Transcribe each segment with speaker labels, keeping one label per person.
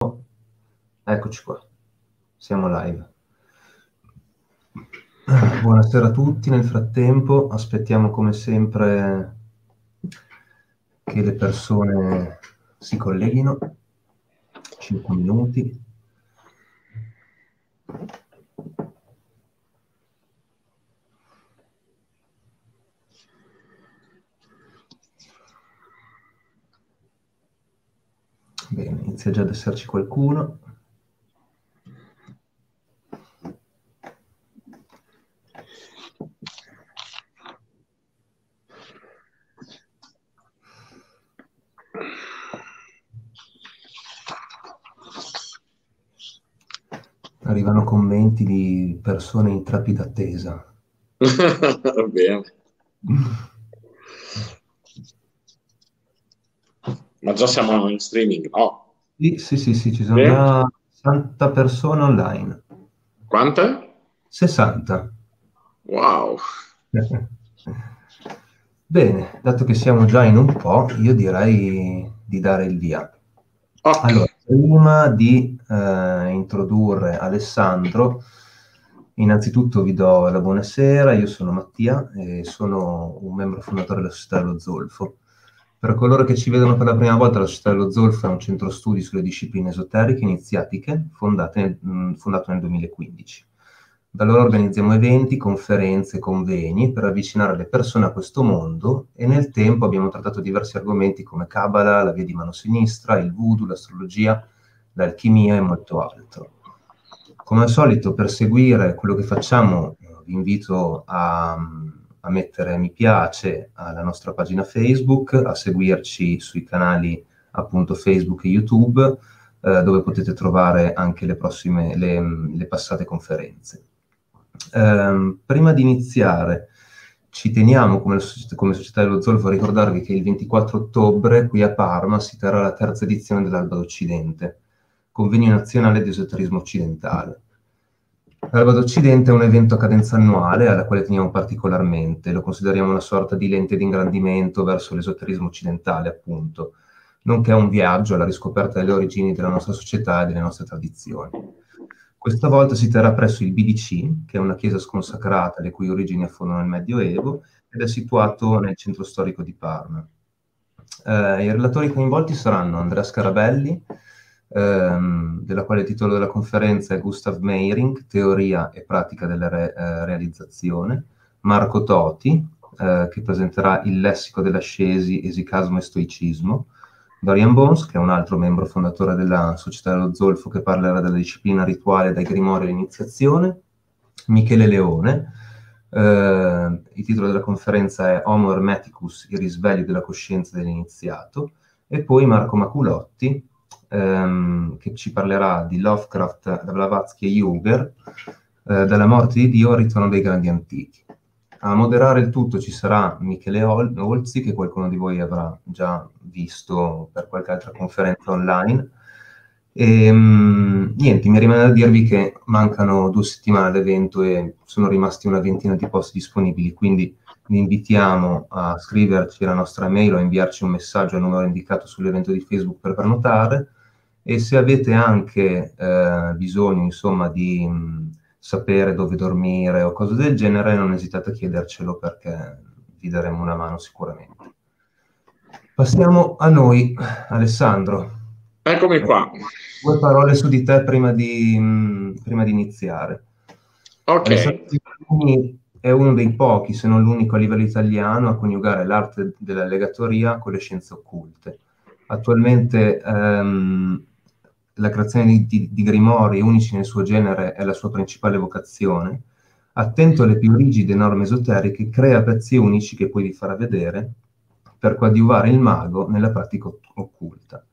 Speaker 1: Eccoci qua, siamo live. Buonasera a tutti, nel frattempo aspettiamo come sempre che le persone si colleghino, 5 minuti. Bene, inizia già ad esserci qualcuno. Arrivano commenti di persone in trepida attesa.
Speaker 2: Va bene. Ma già siamo in streaming, no?
Speaker 1: Sì, ci sono
Speaker 2: Beh,
Speaker 1: già 60 persone online.
Speaker 2: quante?
Speaker 1: 60.
Speaker 2: Wow.
Speaker 1: Bene, dato che siamo già in un po', io direi di dare il via.
Speaker 2: Ok.
Speaker 1: Allora, prima di introdurre Alessandro, innanzitutto vi do la buonasera, io sono Mattia e sono un membro fondatore della Società dello Zolfo. Per coloro che ci vedono per la prima volta, la Società dello Zolfo è un centro studi sulle discipline esoteriche e iniziatiche fondato nel 2015. Da allora organizziamo eventi, conferenze, convegni per avvicinare le persone a questo mondo e nel tempo abbiamo trattato diversi argomenti come Kabbalah, la via di mano sinistra, il voodoo, l'astrologia, l'alchimia e molto altro. Come al solito, per seguire quello che facciamo, vi invito a mettere mi piace alla nostra pagina Facebook, a seguirci sui canali appunto Facebook e YouTube, dove potete trovare anche le passate conferenze. Prima di iniziare, ci teniamo come Società dello Zolfo a ricordarvi che il 24 ottobre qui a Parma si terrà la terza edizione dell'Alba d'Occidente, convegno nazionale di esoterismo occidentale. L'Alba d'Occidente è un evento a cadenza annuale alla quale teniamo particolarmente, lo consideriamo una sorta di lente di ingrandimento verso l'esoterismo occidentale, appunto, nonché un viaggio alla riscoperta delle origini della nostra società e delle nostre tradizioni. Questa volta si terrà presso il BDC, che è una chiesa sconsacrata le cui origini affondano nel Medioevo ed è situato nel centro storico di Parma. I relatori coinvolti saranno Andrea Scarabelli, della quale il titolo della conferenza è Gustav Meiring, Teoria e pratica della realizzazione, Marco Toti, che presenterà il lessico dell'ascesi, esicasmo e stoicismo, Dorian Bones, che è un altro membro fondatore della Società dello Zolfo, che parlerà della disciplina rituale dai grimori all'iniziazione, Michele Leone, il titolo della conferenza è Homo Hermeticus, i risvegli della coscienza dell'iniziato, e poi Marco Maculotti, che ci parlerà di Lovecraft, Blavatsky e Jünger, dalla morte di Dio al ritorno dei grandi antichi. A moderare il tutto ci sarà Michele Olzi, che qualcuno di voi avrà già visto per qualche altra conferenza online. E, niente, mi rimane da dirvi che mancano 2 settimane all'evento e sono rimasti una ventina di posti disponibili, quindi vi invitiamo a scriverci la nostra mail o a inviarci un messaggio al numero indicato sull'evento di Facebook per prenotare, e se avete anche bisogno, insomma, di sapere dove dormire o cose del genere, non esitate a chiedercelo perché vi daremo una mano sicuramente. Passiamo a noi, Alessandro.
Speaker 2: Eccomi qua.
Speaker 1: 2 parole su di te prima di iniziare.
Speaker 2: Ok.
Speaker 1: Alessandro Giannini è uno dei pochi, se non l'unico a livello italiano, a coniugare l'arte della legatoria con le scienze occulte. Attualmente la creazione di grimori unici nel suo genere è la sua principale vocazione. Attento alle più rigide norme esoteriche, crea pezzi unici che poi vi farà vedere per coadiuvare il mago nella pratica occulta.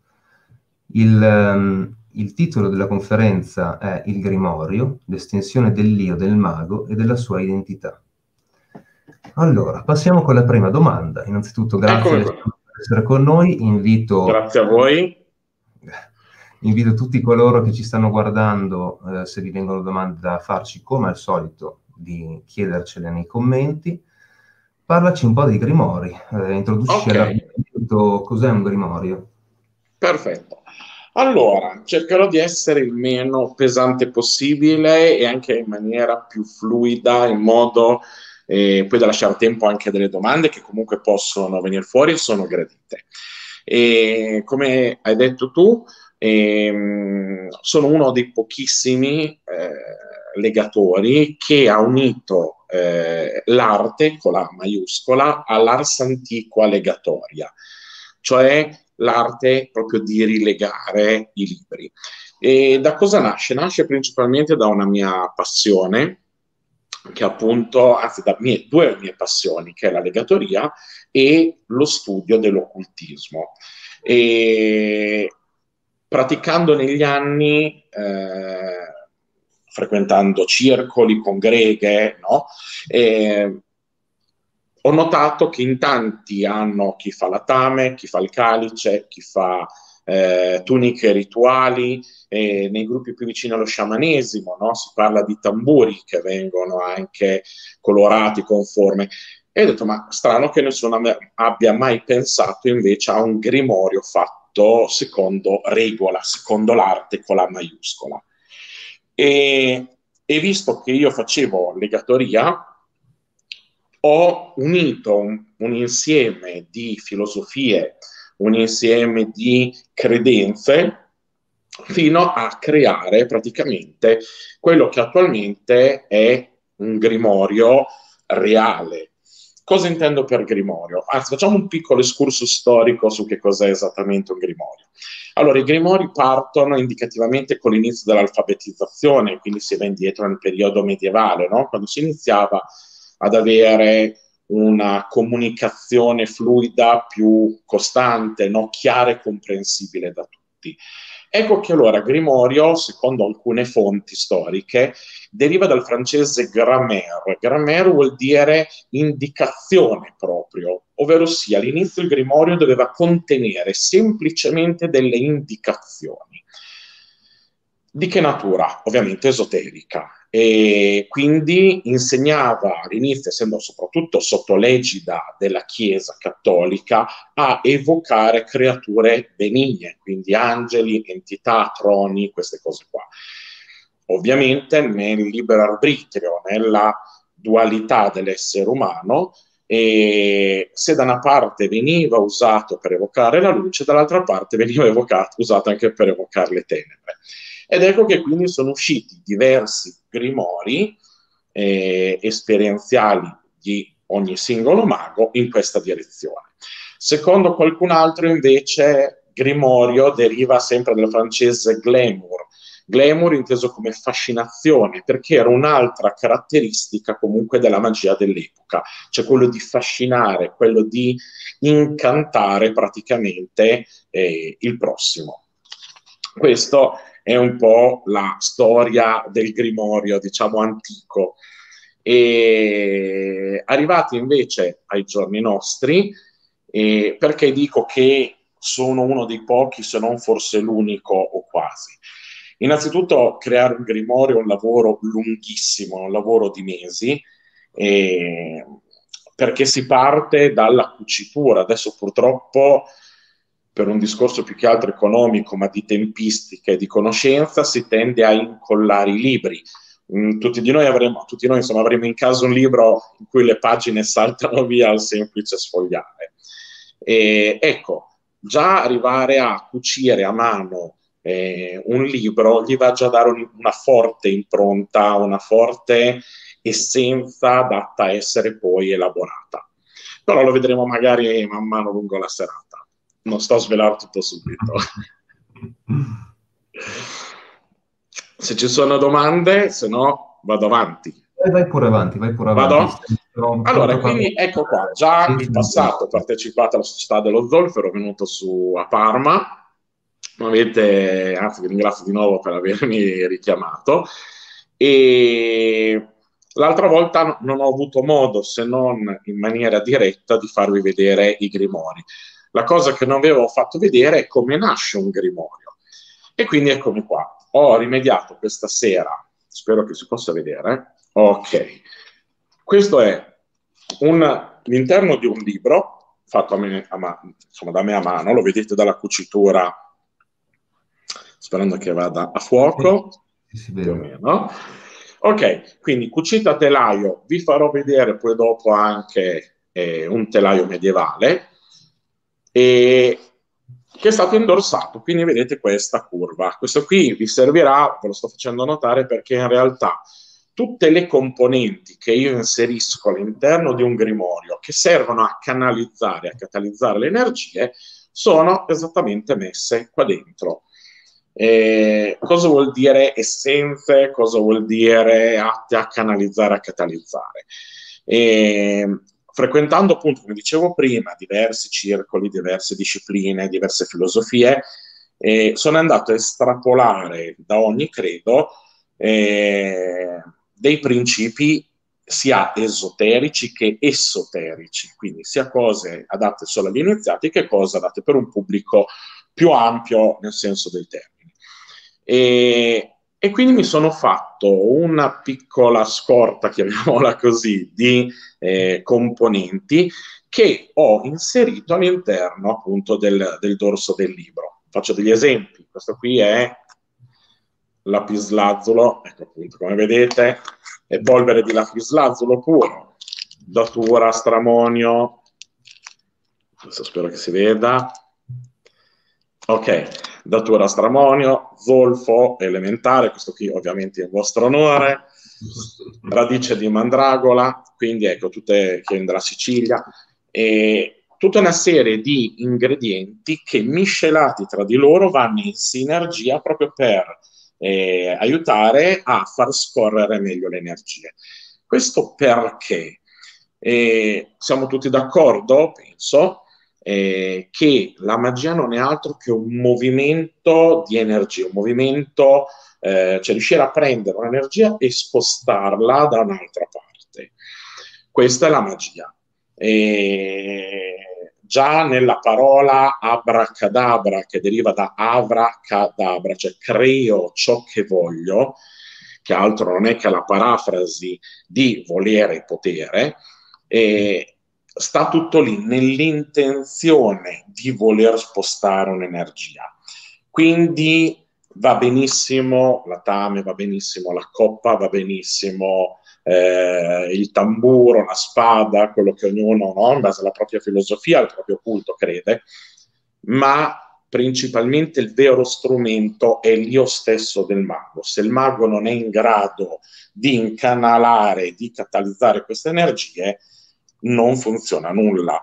Speaker 1: Il titolo della conferenza è Il Grimorio, l'estensione dell'io del mago e della sua identità. Allora, passiamo con la prima domanda. Innanzitutto, grazie
Speaker 2: Eccomi qua.
Speaker 1: Alessandro per essere con noi.
Speaker 2: Grazie a voi.
Speaker 1: Invito tutti coloro che ci stanno guardando, se vi vengono domande da farci, come al solito, di chiedercele nei commenti. Parlaci un po' dei grimori, introducici
Speaker 2: Ok,
Speaker 1: all'argomento, cos'è un grimorio?
Speaker 2: perfetto. Allora, cercherò di essere il meno pesante possibile e anche in maniera più fluida, in modo poi da lasciare tempo anche a delle domande che comunque possono venire fuori e sono gradite. E come hai detto tu, sono uno dei pochissimi legatori che ha unito l'arte con la maiuscola all'ars antiqua legatoria, cioè l'arte proprio di rilegare i libri. E da cosa nasce? Nasce principalmente da una mia passione, che appunto, anzi due mie passioni, che è la legatoria e lo studio dell'occultismo. E praticando negli anni, frequentando circoli, congreghe, no? Ho notato che in tanti hanno chi fa la tame, chi fa il calice, chi fa tuniche rituali, e nei gruppi più vicini allo sciamanesimo, no? Si parla di tamburi che vengono anche colorati con forme. E ho detto, ma strano che nessuno abbia mai pensato invece a un grimorio fatto secondo regola, secondo l'arte con la maiuscola. E visto che io facevo legatoria, ho unito un insieme di filosofie, un insieme di credenze, fino a creare praticamente quello che attualmente è un grimorio reale. Cosa intendo per grimorio? Anzi, facciamo un piccolo excursus storico su che cos'è esattamente un grimorio. Allora, i grimori partono indicativamente con l'inizio dell'alfabetizzazione, quindi si va indietro nel periodo medievale, no? Quando si iniziava ad avere una comunicazione fluida più costante, no? Chiara e comprensibile da tutti. Ecco che allora grimorio, secondo alcune fonti storiche, deriva dal francese grammaire. Grammaire vuol dire indicazione proprio, ovvero sia all'inizio il grimorio doveva contenere semplicemente delle indicazioni. Di che natura? Ovviamente esoterica. E quindi insegnava all'inizio, essendo soprattutto sotto l'egida della Chiesa cattolica, a evocare creature benigne, quindi angeli, entità, troni, queste cose qua. Ovviamente nel libero arbitrio, nella dualità dell'essere umano, e se da una parte veniva usato per evocare la luce, dall'altra parte veniva usato anche per evocare le tenebre. Ed ecco che quindi sono usciti diversi grimori esperienziali di ogni singolo mago in questa direzione. Secondo qualcun altro invece grimorio deriva sempre dal francese glamour, glamour inteso come fascinazione, perché era un'altra caratteristica comunque della magia dell'epoca, cioè quello di fascinare, quello di incantare praticamente il prossimo. Questo è un po' la storia del grimorio, diciamo, antico. E arrivati invece ai giorni nostri, perché dico che sono uno dei pochi, se non forse l'unico o quasi. Innanzitutto creare un grimorio è un lavoro lunghissimo, un lavoro di mesi, perché si parte dalla cucitura. Adesso purtroppo per un discorso più che altro economico, ma di tempistica e di conoscenza, si tende a incollare i libri. Tutti noi insomma, avremo in casa un libro in cui le pagine saltano via al semplice sfogliare. E, ecco, già arrivare a cucire a mano un libro gli va già a dare una forte impronta, una forte essenza adatta a essere poi elaborata. Però lo vedremo magari man mano lungo la serata. Non sto a svelare tutto subito. Se ci sono domande, se no vado avanti.
Speaker 1: Vai pure avanti, vai pure avanti.
Speaker 2: Vado? Allora, quindi ecco qua, già in passato ho partecipato alla Società dello Zolfo, ero venuto su a Parma, anzi vi ringrazio di nuovo per avermi richiamato, e l'altra volta non ho avuto modo, se non in maniera diretta, di farvi vedere i grimori. La cosa che non avevo fatto vedere è come nasce un grimorio. E quindi eccomi qua. Ho rimediato questa sera, spero che si possa vedere. Ok. Questo è l'interno di un libro fatto insomma, da me a mano, lo vedete dalla cucitura sperando che vada a
Speaker 1: Sì,
Speaker 2: fuoco,
Speaker 1: sì, si
Speaker 2: più o
Speaker 1: vede.
Speaker 2: meno. Ok, quindi cucita a telaio, vi farò vedere poi dopo anche un telaio medievale e che è stato indorsato, quindi vedete questa curva. Questo qui vi servirà, ve lo sto facendo notare perché in realtà tutte le componenti che io inserisco all'interno di un grimorio che servono a canalizzare, a catalizzare le energie, sono esattamente messe qua dentro. Cosa vuol dire essenze? Cosa vuol dire atte a canalizzare, a catalizzare? Frequentando appunto, come dicevo prima, diversi circoli, diverse discipline, diverse filosofie, sono andato a estrapolare da ogni credo dei principi sia esoterici che esoterici, quindi sia cose adatte solo agli iniziati che cose adatte per un pubblico più ampio nel senso del termine. E quindi mi sono fatto una piccola scorta, chiamiamola così, di componenti che ho inserito all'interno appunto del dorso del libro. Faccio degli esempi. Questo qui è lapislazzulo, ecco appunto, come vedete, è polvere di lapislazzulo puro, datura, stramonio, adesso spero che si veda. Ok, datura stramonio, zolfo elementare, questo qui ovviamente è in vostro onore, radice di mandragola, quindi ecco, tutte che della Sicilia, e tutta una serie di ingredienti che miscelati tra di loro vanno in sinergia proprio per aiutare a far scorrere meglio le energie. Questo perché? Siamo tutti d'accordo, penso, che la magia non è altro che un movimento di energia, un movimento, cioè riuscire a prendere un'energia e spostarla da un'altra parte. Questa è la magia. Già nella parola abracadabra, che deriva da avracadabra, cioè creo ciò che voglio, che altro non è che la parafrasi di volere e potere, sta tutto lì nell'intenzione di voler spostare un'energia. Quindi va benissimo la tame, va benissimo la coppa, va benissimo il tamburo, la spada, quello che ognuno, no, in base alla propria filosofia, al proprio culto crede, ma principalmente il vero strumento è l'io stesso del mago. Se il mago non è in grado di incanalare, di catalizzare queste energie, non funziona nulla.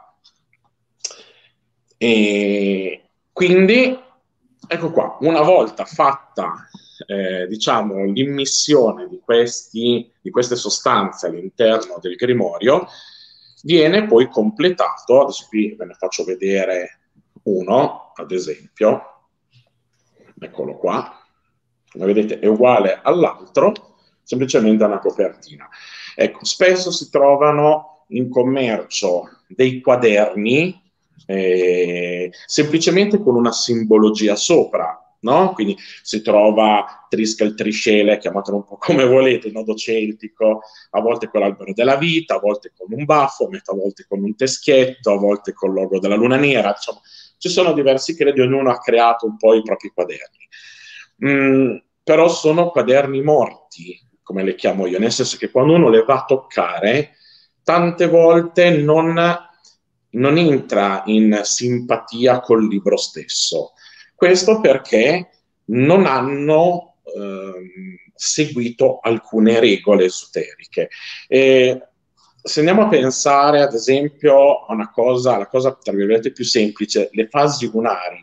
Speaker 2: E quindi, ecco qua, una volta fatta diciamo, l'immissione di queste sostanze all'interno del grimorio, viene poi completato, adesso qui ve ne faccio vedere uno, ad esempio, eccolo qua, come vedete è uguale all'altro, semplicemente una copertina. Ecco, spesso si trovano in commercio dei quaderni semplicemente con una simbologia sopra, no? Quindi si trova Trisca il Triscele, chiamatelo un po' come volete, il nodo celtico, a volte con l'albero della vita, a volte con un baffo, a volte con un teschietto, a volte con il logo della luna nera, diciamo, ci sono diversi credi, ognuno ha creato un po' i propri quaderni. Però sono quaderni morti, come le chiamo io, nel senso che quando uno le va a toccare, tante volte non entra in simpatia col libro stesso. Questo perché non hanno seguito alcune regole esoteriche. Se andiamo a pensare, ad esempio, a una cosa, la cosa tra virgolette più semplice, le fasi lunari,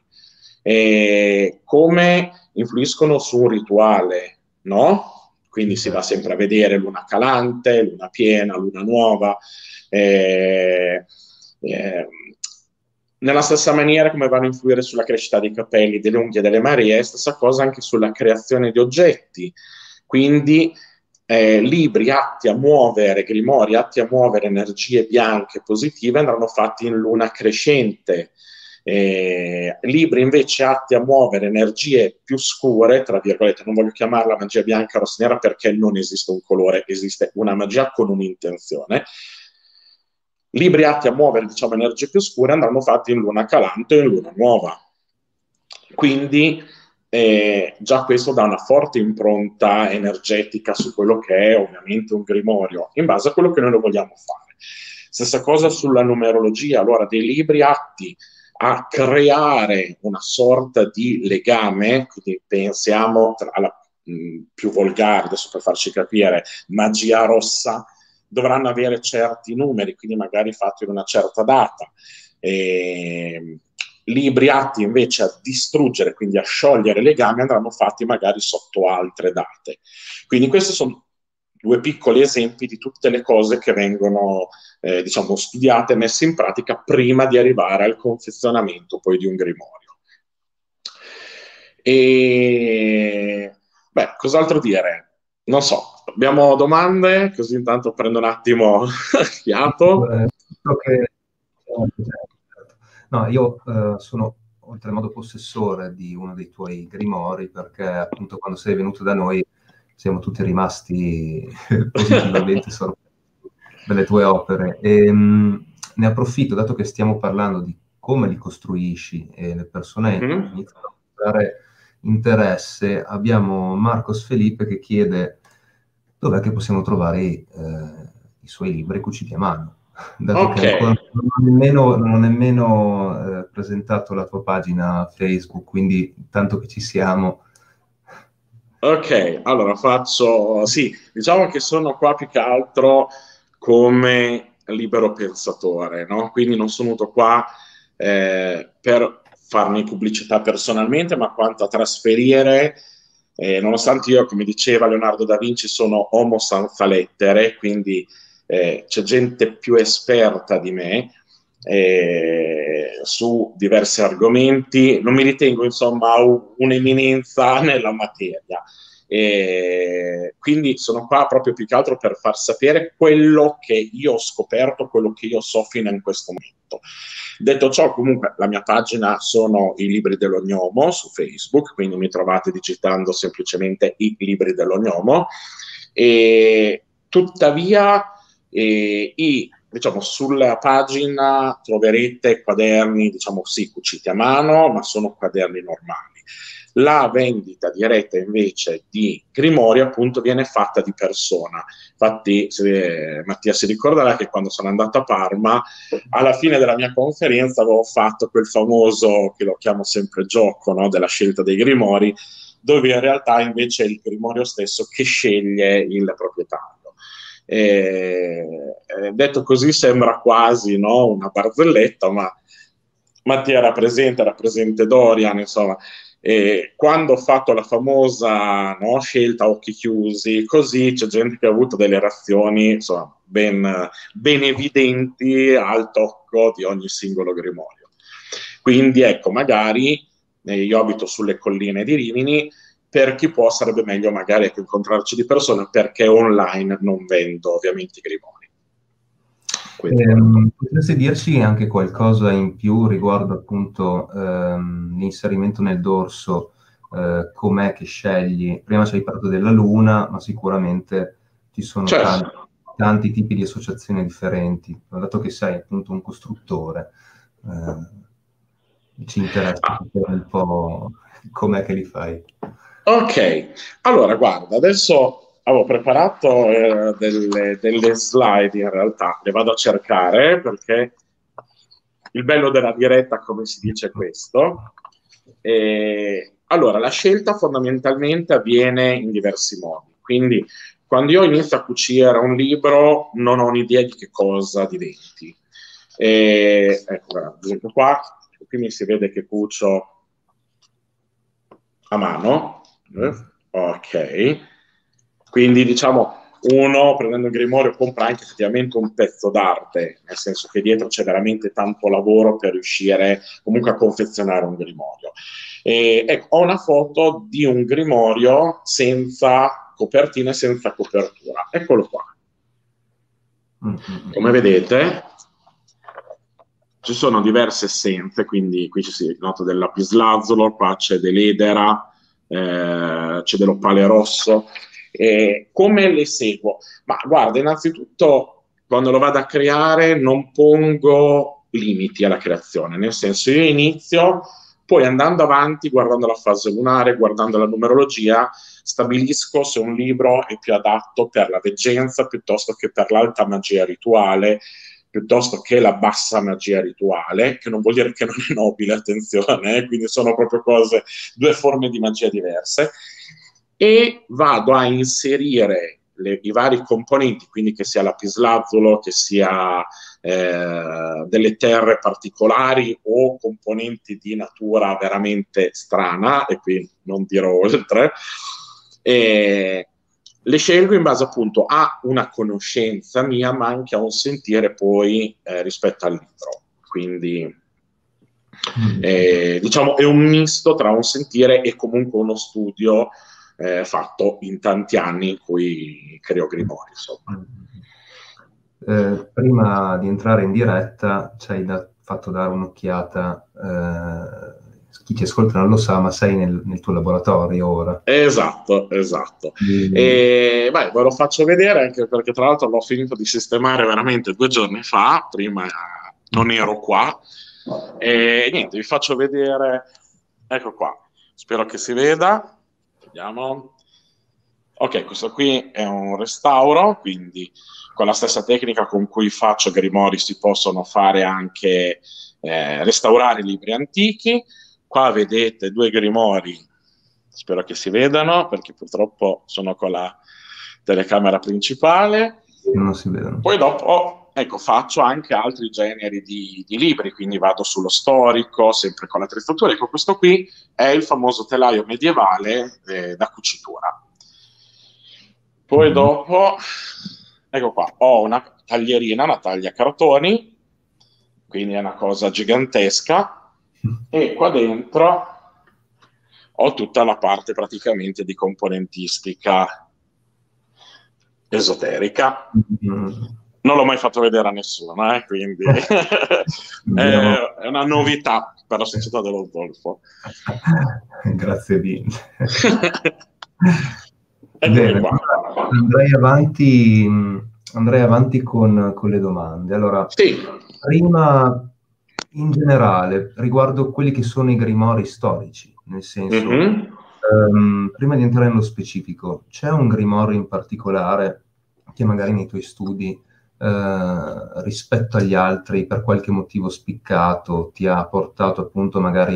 Speaker 2: come influiscono su un rituale, no? Quindi si va sempre a vedere luna calante, luna piena, luna nuova. Nella stessa maniera come vanno a influire sulla crescita dei capelli, delle unghie, delle maree, stessa cosa anche sulla creazione di oggetti. Quindi libri atti a muovere, grimori atti a muovere energie bianche positive andranno fatti in luna crescente. Libri invece atti a muovere energie più scure, tra virgolette, non voglio chiamarla magia bianca o rossa nera perché non esiste un colore, esiste una magia con un'intenzione. Libri atti a muovere, diciamo, energie più scure andranno fatti in luna calante o in luna nuova. Quindi già questo dà una forte impronta energetica su quello che è ovviamente un grimorio, in base a quello che noi lo vogliamo fare. Stessa cosa sulla numerologia, allora dei libri atti a creare una sorta di legame, quindi pensiamo alla più volgare, adesso per farci capire, magia rossa, dovranno avere certi numeri, quindi magari fatti in una certa data. Libri atti invece a distruggere, quindi a sciogliere legami, andranno fatti magari sotto altre date. Quindi questi sono due piccoli esempi di tutte le cose che vengono diciamo studiate e messe in pratica prima di arrivare al confezionamento poi di un grimorio. E beh, cos'altro dire? Non so, abbiamo domande? Così intanto prendo un attimo fiato.
Speaker 1: No, io sono oltremodo possessore di uno dei tuoi grimori, perché appunto quando sei venuto da noi siamo tutti rimasti positivamente sorpresi delle tue opere. E, ne approfitto, dato che stiamo parlando di come li costruisci e le persone iniziano a mostrare interesse, abbiamo Marcos Felipe che chiede dov'è che possiamo trovare i suoi libri cuciti a mano. Dato che ancora non ho nemmeno presentato la tua pagina Facebook, quindi tanto che ci siamo.
Speaker 2: Ok, allora sì, diciamo che sono qua più che altro come libero pensatore, no? Quindi non sono venuto qua per farmi pubblicità personalmente, ma quanto a trasferire, nonostante io, come diceva Leonardo da Vinci, sono homo senza lettere, quindi c'è gente più esperta di me su diversi argomenti. Non mi ritengo, insomma, un'eminenza nella materia. Quindi sono qua proprio più che altro per far sapere quello che io ho scoperto, quello che io so fino in questo momento. Detto ciò, comunque la mia pagina sono i libri dell'Ognomo su Facebook, quindi mi trovate digitando semplicemente i libri dell'Ognomo. E tuttavia diciamo, sulla pagina troverete quaderni, diciamo sì, cuciti a mano, ma sono quaderni normali. La vendita diretta invece di Grimori appunto viene fatta di persona. Infatti Mattia si ricorderà che quando sono andato a Parma, alla fine della mia conferenza avevo fatto quel famoso, che lo chiamo sempre gioco, no, della scelta dei Grimori, dove in realtà invece è il Grimorio stesso che sceglie il proprietario. Detto così sembra quasi, no, una barzelletta, ma Mattia era presente Dorian, insomma. Quando ho fatto la famosa, no, scelta a occhi chiusi, così c'è gente che ha avuto delle reazioni, insomma, ben evidenti al tocco di ogni singolo grimorio. Quindi ecco, magari io abito sulle colline di Rimini, per chi può sarebbe meglio magari incontrarci di persona, perché online non vendo ovviamente i grimori.
Speaker 1: Potresti dirci anche qualcosa in più riguardo appunto l'inserimento nel dorso, com'è che scegli? Prima ci hai parlato della luna, ma sicuramente ci sono tanti tipi di associazioni differenti. Dato che sei appunto un costruttore, ci interessa sapere un po' com'è che li fai.
Speaker 2: Ok, allora guarda, adesso avevo preparato delle slide, in realtà le vado a cercare perché il bello della diretta, come si dice, è questo. Allora, la scelta fondamentalmente avviene in diversi modi. Quindi, quando io inizio a cucire un libro, non ho un'idea di che cosa diventi. Ecco, ad esempio qua, qui mi si vede che cucio a mano. Ok. Quindi, diciamo, uno prendendo il grimorio compra anche effettivamente un pezzo d'arte, nel senso che dietro c'è veramente tanto lavoro per riuscire comunque a confezionare un grimorio. Ecco, ho una foto di un grimorio senza copertina e senza copertura. Eccolo qua. Come vedete, ci sono diverse essenze, quindi qui si nota del lapislazzolo, qua c'è dell'edera, c'è dell'opale rosso. Come le seguo? Ma guarda, innanzitutto quando lo vado a creare non pongo limiti alla creazione, nel senso io inizio Poi andando avanti, guardando la fase lunare, guardando la numerologia, stabilisco se un libro è più adatto per la veggenza piuttosto che per l'alta magia rituale, piuttosto che la bassa magia rituale, che non vuol dire che non è nobile, attenzione, quindi sono proprio cose, due forme di magia diverse, e vado a inserire i vari componenti, quindi che sia lapislazzolo, che sia delle terre particolari o componenti di natura veramente strana, e qui non dirò oltre, e le scelgo in base appunto a una conoscenza mia, ma anche a un sentire poi rispetto al libro. Quindi diciamo è un misto tra un sentire e comunque uno studio fatto in tanti anni in cui creo grimori, insomma.
Speaker 1: Prima di entrare in diretta ci hai fatto dare un'occhiata, chi ti ascolta non lo sa, ma sei nel tuo laboratorio ora.
Speaker 2: Esatto. E ve lo faccio vedere anche perché tra l'altro l'ho finito di sistemare veramente 2 giorni fa, prima non ero qua, e niente, vi faccio vedere, ecco qua, spero che si veda, vediamo. Ok, questo qui è un restauro, quindi con la stessa tecnica con cui faccio grimori si possono fare anche restaurare libri antichi. Qua vedete 2 grimori, spero che si vedano perché purtroppo sono con la telecamera principale.
Speaker 1: Non si vedono.
Speaker 2: Poi dopo, ecco, faccio anche altri generi di libri, quindi vado sullo storico, sempre con l'attrezzatura. Ecco, questo qui è il famoso telaio medievale da cucitura. Poi dopo, ecco qua, ho una taglierina, una taglia cartoni, quindi è una cosa gigantesca, e qua dentro ho tutta la parte praticamente di componentistica esoterica. Non l'ho mai fatto vedere a nessuno, quindi è una novità per la società dello Zolfo.
Speaker 1: Grazie mille.
Speaker 2: Bene,
Speaker 1: andrei avanti con le domande. Allora,
Speaker 2: sì.
Speaker 1: Prima, in generale, riguardo quelli che sono i grimori storici, nel senso, prima di entrare nello specifico, c'è un grimorio in particolare che magari nei tuoi studi, rispetto agli altri, per qualche motivo spiccato, ti ha portato appunto magari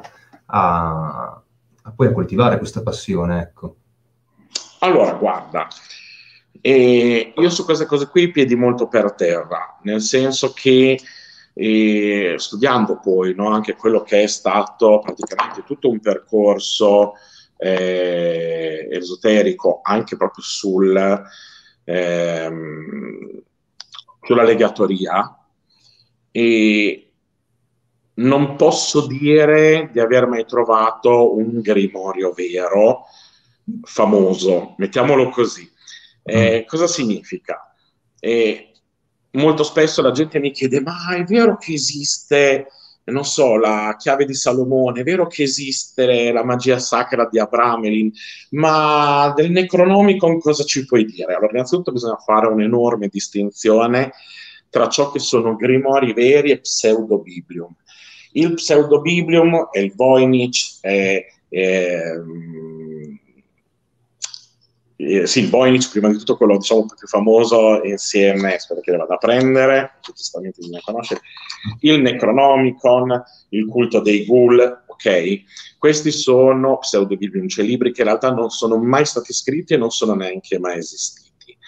Speaker 1: poi a coltivare questa passione, ecco?
Speaker 2: Allora, guarda, io su queste cose qui piedi molto per terra, nel senso che studiando poi anche quello che è stato praticamente tutto un percorso esoterico, anche proprio sulla legatoria, e non posso dire di aver mai trovato un grimorio vero famoso, mettiamolo così. Cosa significa? Molto spesso la gente mi chiede: ma è vero che esiste, non so, la chiave di Salomone, è vero che esiste la magia sacra di Abramelin, ma del Necronomicon cosa ci puoi dire? Allora, innanzitutto bisogna fare un'enorme distinzione tra ciò che sono grimori veri e pseudobiblium. Il pseudobiblium è il Voynich, sì, il Voynich, prima di tutto quello diciamo più famoso, insieme, spero che le vada a prendere, giustamente bisogna conoscere, il Necronomicon, il culto dei Ghoul, ok? Questi sono pseudobiblium, cioè libri che in realtà non sono mai stati scritti e non sono neanche mai esistiti.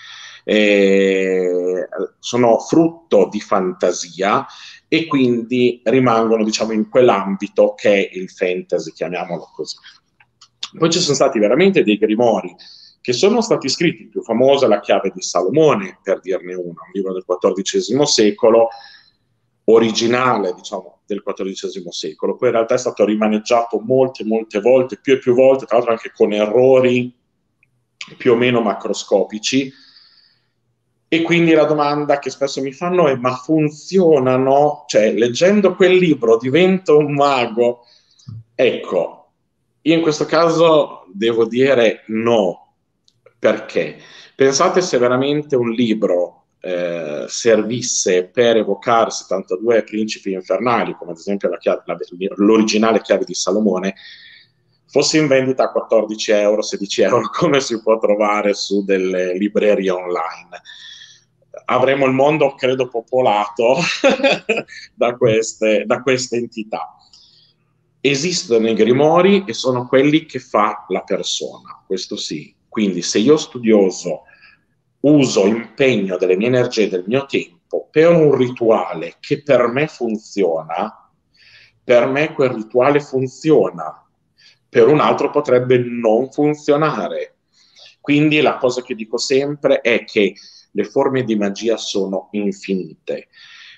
Speaker 2: Sono frutto di fantasia e quindi rimangono, diciamo, in quell'ambito che è il fantasy, chiamiamolo così. Poi ci sono stati veramente dei grimori che sono stati scritti, il più famoso è la chiave di Salomone, per dirne uno, un libro del XIV secolo, originale, diciamo, del XIV secolo, poi in realtà è stato rimaneggiato molte volte, più e più volte, tra l'altro anche con errori più o meno macroscopici, e quindi la domanda che spesso mi fanno è: ma funzionano? Cioè, leggendo quel libro divento un mago? Ecco, io in questo caso devo dire no. Perché? Pensate se veramente un libro servisse per evocare 72 principi infernali, come ad esempio l'originale chiave di Salomone, fosse in vendita a 14 euro, 16 euro, come si può trovare su delle librerie online. Avremo il mondo, credo, popolato da queste entità. Esistono i grimori e sono quelli che fa la persona, questo sì. Quindi se io studioso uso, impegno delle mie energie, del mio tempo per un rituale che per me funziona, per me quel rituale funziona, per un altro potrebbe non funzionare. Quindi la cosa che dico sempre è che le forme di magia sono infinite.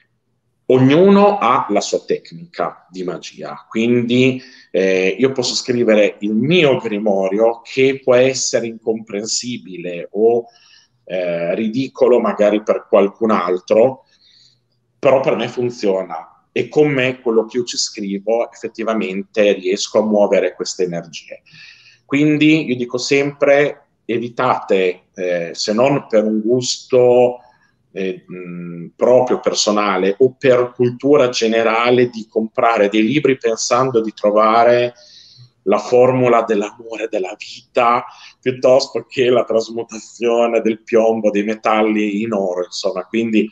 Speaker 2: Ognuno ha la sua tecnica di magia, quindi io posso scrivere il mio grimorio che può essere incomprensibile o ridicolo magari per qualcun altro, però per me funziona e con me quello che io ci scrivo effettivamente riesco a muovere queste energie. Quindi io dico sempre evitate, se non per un gusto proprio personale o per cultura generale, di comprare dei libri pensando di trovare la formula dell'amore della vita piuttosto che la trasmutazione del piombo, dei metalli in oro, insomma. Quindi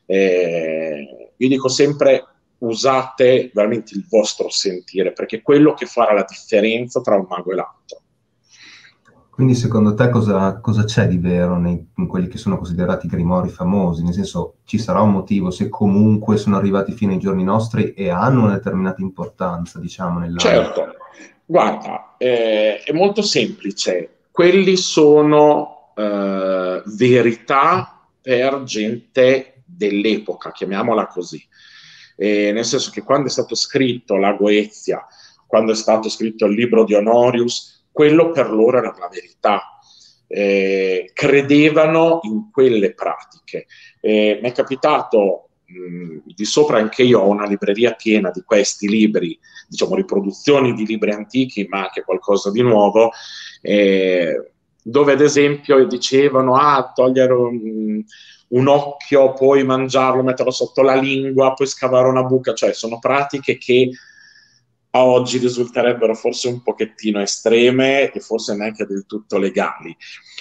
Speaker 2: io dico sempre usate veramente il vostro sentire, perché è quello che farà la differenza tra un mago e l'altro.
Speaker 1: Quindi secondo te cosa c'è di vero in quelli che sono considerati grimori famosi? Nel senso, ci sarà un motivo se comunque sono arrivati fino ai giorni nostri e hanno una determinata importanza, diciamo, nell'ambito?
Speaker 2: Certo, guarda, è molto semplice. Quelli sono verità per gente dell'epoca, chiamiamola così. Nel senso che quando è stato scritto la Goezia, quando è stato scritto il libro di Honorius, quello per loro era la verità. Credevano in quelle pratiche. Mi è capitato di sopra, anche io ho una libreria piena di questi libri, diciamo riproduzioni di libri antichi, ma anche qualcosa di nuovo, dove ad esempio dicevano togliere un occhio, poi mangiarlo, metterlo sotto la lingua, poi scavare una buca, cioè sono pratiche che a oggi risulterebbero forse un pochettino estreme e forse neanche del tutto legali.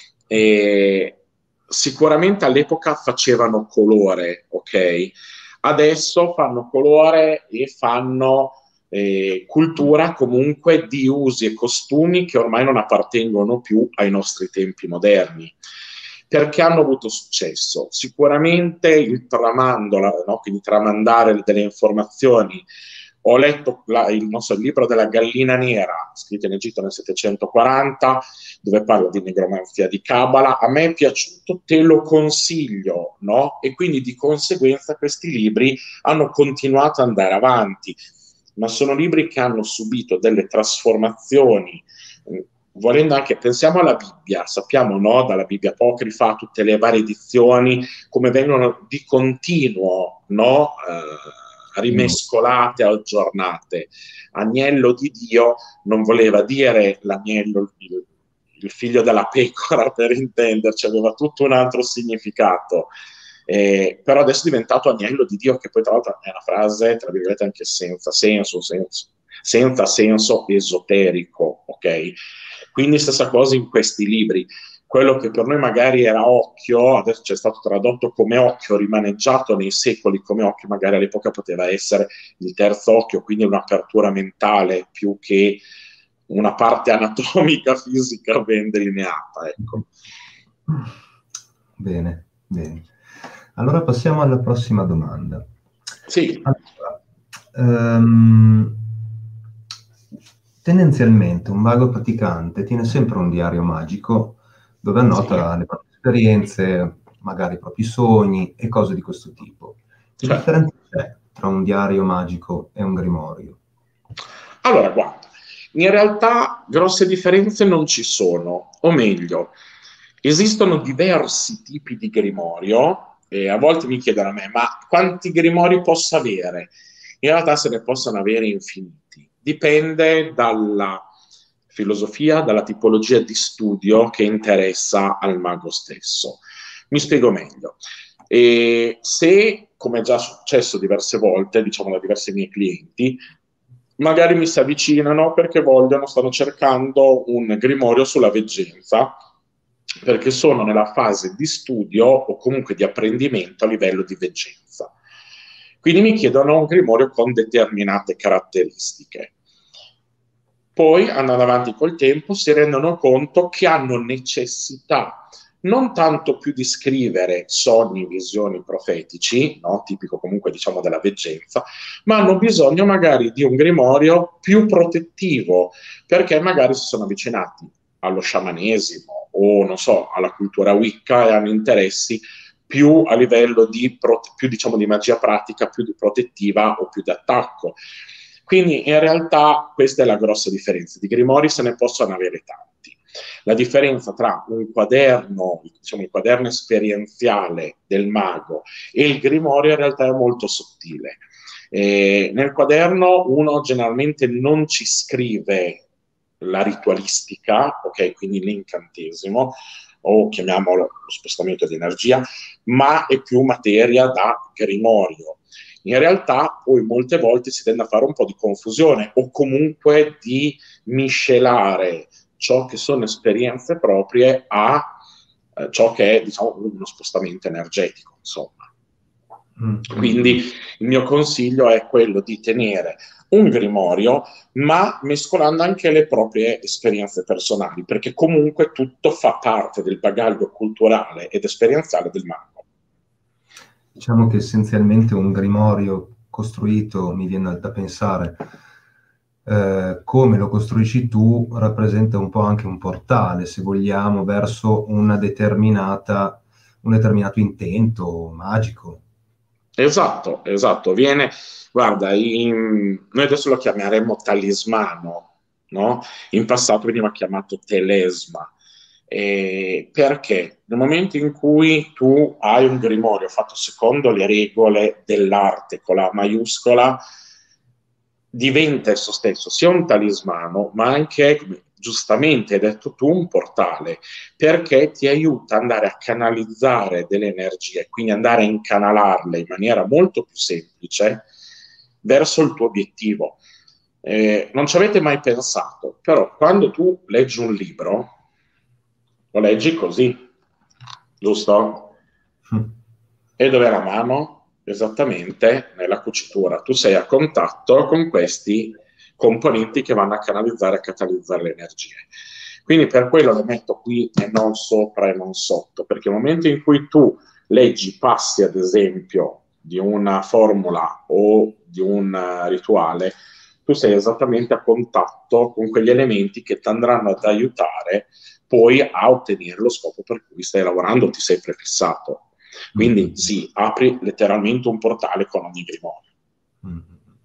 Speaker 2: Sicuramente all'epoca facevano colore, ok? Adesso fanno colore e fanno cultura comunque di usi e costumi che ormai non appartengono più ai nostri tempi moderni. Perché hanno avuto successo? Sicuramente il tramandola, no? Quindi tramandare delle informazioni. Ho letto il libro della gallina nera, scritto in Egitto nel 740, dove parla di negromanzia, di Cabala. A me è piaciuto, te lo consiglio, no? E quindi di conseguenza questi libri hanno continuato ad andare avanti, ma sono libri che hanno subito delle trasformazioni. Volendo anche, pensiamo alla Bibbia, sappiamo, no, dalla Bibbia apocrifa, tutte le varie edizioni, come vengono di continuo, no, rimescolate, aggiornate. Agnello di Dio non voleva dire l'agnello, il figlio della pecora, per intenderci, aveva tutto un altro significato. Però adesso è diventato agnello di Dio, che poi tra l'altro è una frase, tra virgolette, anche senza senso esoterico, ok? Quindi stessa cosa in questi libri. Quello che per noi magari era occhio, adesso c'è stato tradotto come occhio, rimaneggiato nei secoli come occhio, magari all'epoca poteva essere il terzo occhio, quindi un'apertura mentale più che una parte anatomica, fisica ben delineata. Ecco.
Speaker 1: Bene, bene. Allora passiamo alla prossima domanda.
Speaker 2: Sì.
Speaker 1: Allora, tendenzialmente un mago praticante tiene sempre un diario magico dove annota le proprie esperienze, magari i propri sogni e cose di questo tipo. Che differenza c'è tra un diario magico e un grimorio?
Speaker 2: Allora, guarda, in realtà grosse differenze non ci sono, o meglio, esistono diversi tipi di grimorio e a volte mi chiedono a me, ma quanti grimori posso avere? In realtà se ne possono avere infiniti, dipende dalla filosofia, dalla tipologia di studio che interessa al mago stesso. Mi spiego meglio. E se, come è già successo diverse volte, diciamo da diversi miei clienti, magari mi si avvicinano perché stanno cercando un grimorio sulla veggenza, perché sono nella fase di studio o comunque di apprendimento a livello di veggenza. Quindi mi chiedono un grimorio con determinate caratteristiche. Poi, andando avanti col tempo, si rendono conto che hanno necessità non tanto più di scrivere sogni, visioni profetici, no? Tipico comunque diciamo della veggenza, ma hanno bisogno magari di un grimorio più protettivo, perché magari si sono avvicinati allo sciamanesimo o non so, alla cultura Wicca e hanno interessi più a livello più diciamo di magia pratica, più di protettiva o più di attacco. Quindi in realtà questa è la grossa differenza. Di grimori se ne possono avere tanti. La differenza tra un quaderno, diciamo il quaderno esperienziale del mago e il grimorio in realtà è molto sottile. Nel quaderno uno generalmente non ci scrive la ritualistica, ok, quindi l'incantesimo, o chiamiamolo lo spostamento di energia, ma è più materia da grimorio. In realtà poi molte volte si tende a fare un po' di confusione o comunque di miscelare ciò che sono esperienze proprie a ciò che è diciamo uno spostamento energetico, insomma. Quindi il mio consiglio è quello di tenere un grimorio, ma mescolando anche le proprie esperienze personali, perché comunque tutto fa parte del bagaglio culturale ed esperienziale del mago.
Speaker 1: Diciamo che essenzialmente un grimorio costruito, mi viene da pensare, come lo costruisci tu, rappresenta un po' anche un portale, se vogliamo, verso un determinato intento magico.
Speaker 2: Esatto, esatto. Guarda, noi adesso lo chiameremo talismano, no? In passato veniva chiamato telesma. Perché nel momento in cui tu hai un grimorio fatto secondo le regole dell'arte con la maiuscola, diventa esso stesso sia un talismano, ma anche, come giustamente hai detto tu, un portale, perché ti aiuta ad andare a canalizzare delle energie, quindi andare a incanalarle in maniera molto più semplice verso il tuo obiettivo. Non ci avete mai pensato, però quando tu leggi un libro, lo leggi così, giusto? E dov'è la mano? Esattamente nella cucitura. Tu sei a contatto con questi componenti che vanno a canalizzare e catalizzare le energie. Quindi per quello le metto qui e non sopra e non sotto, perché nel momento in cui tu leggi passi, ad esempio, di una formula o di un rituale, tu sei esattamente a contatto con quegli elementi che ti andranno ad aiutare poi a ottenere lo scopo per cui stai lavorando, ti sei prefissato. Quindi sì, apri letteralmente un portale con ogni grimorio.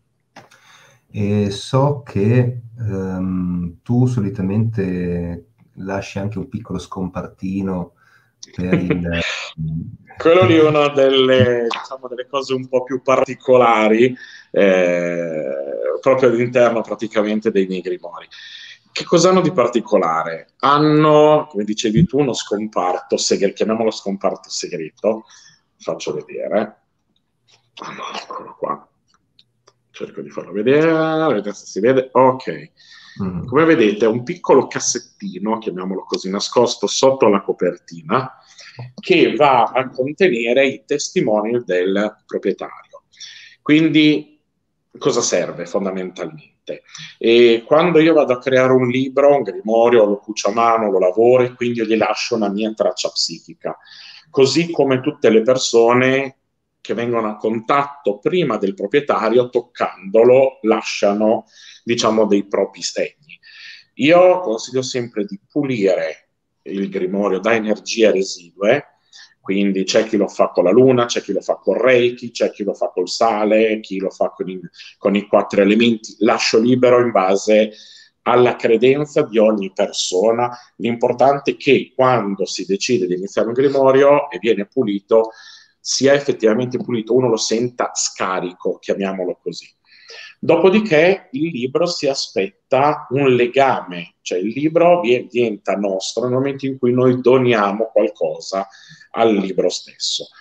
Speaker 1: E so che tu solitamente lasci anche un piccolo scompartino per il...
Speaker 2: Quello lì è una diciamo, delle cose un po' più particolari, proprio all'interno praticamente dei miei grimori. Che cosa hanno di particolare? Hanno, come dicevi tu, uno scomparto segreto, chiamiamolo scomparto segreto, faccio vedere. Allora, eccolo qua. Cerco di farlo vedere, vedete se si vede. Ok. Come vedete è un piccolo cassettino, chiamiamolo così, nascosto sotto la copertina, che va a contenere i testimonial del proprietario. Quindi cosa serve fondamentalmente? E quando io vado a creare un libro, un grimorio, lo cucio a mano, lo lavoro e quindi io gli lascio una mia traccia psichica, così come tutte le persone che vengono a contatto prima del proprietario, toccandolo, lasciano, diciamo, dei propri segni. Io consiglio sempre di pulire il grimorio da energie residue, quindi c'è chi lo fa con la luna, c'è chi lo fa con Reiki, c'è chi lo fa col sale, chi lo fa con i 4 elementi. Lascio libero in base alla credenza di ogni persona. L'importante è che quando si decide di iniziare un grimorio e viene pulito, sia effettivamente pulito, uno lo senta scarico, chiamiamolo così. Dopodiché il libro si aspetta un legame, cioè il libro diventa nostro nel momento in cui noi doniamo qualcosa al libro stesso.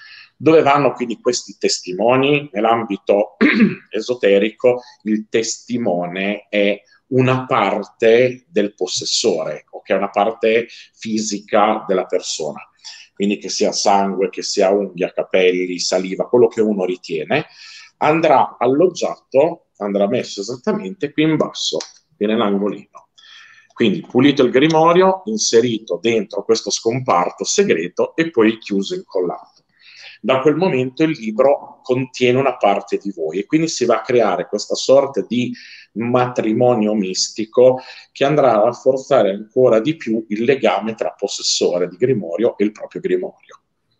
Speaker 2: Dove vanno quindi questi testimoni? Nell'ambito esoterico, il testimone è una parte del possessore, ok? Una parte fisica della persona, quindi che sia sangue, che sia unghia, capelli, saliva, quello che uno ritiene, andrà alloggiato, andrà messo esattamente qui in basso, qui nell'angolino. Quindi pulito il grimorio, inserito dentro questo scomparto segreto e poi chiuso, incollato. Da quel momento il libro contiene una parte di voi e quindi si va a creare questa sorta di matrimonio mistico che andrà a rafforzare ancora di più il legame tra possessore di grimorio e il proprio grimorio.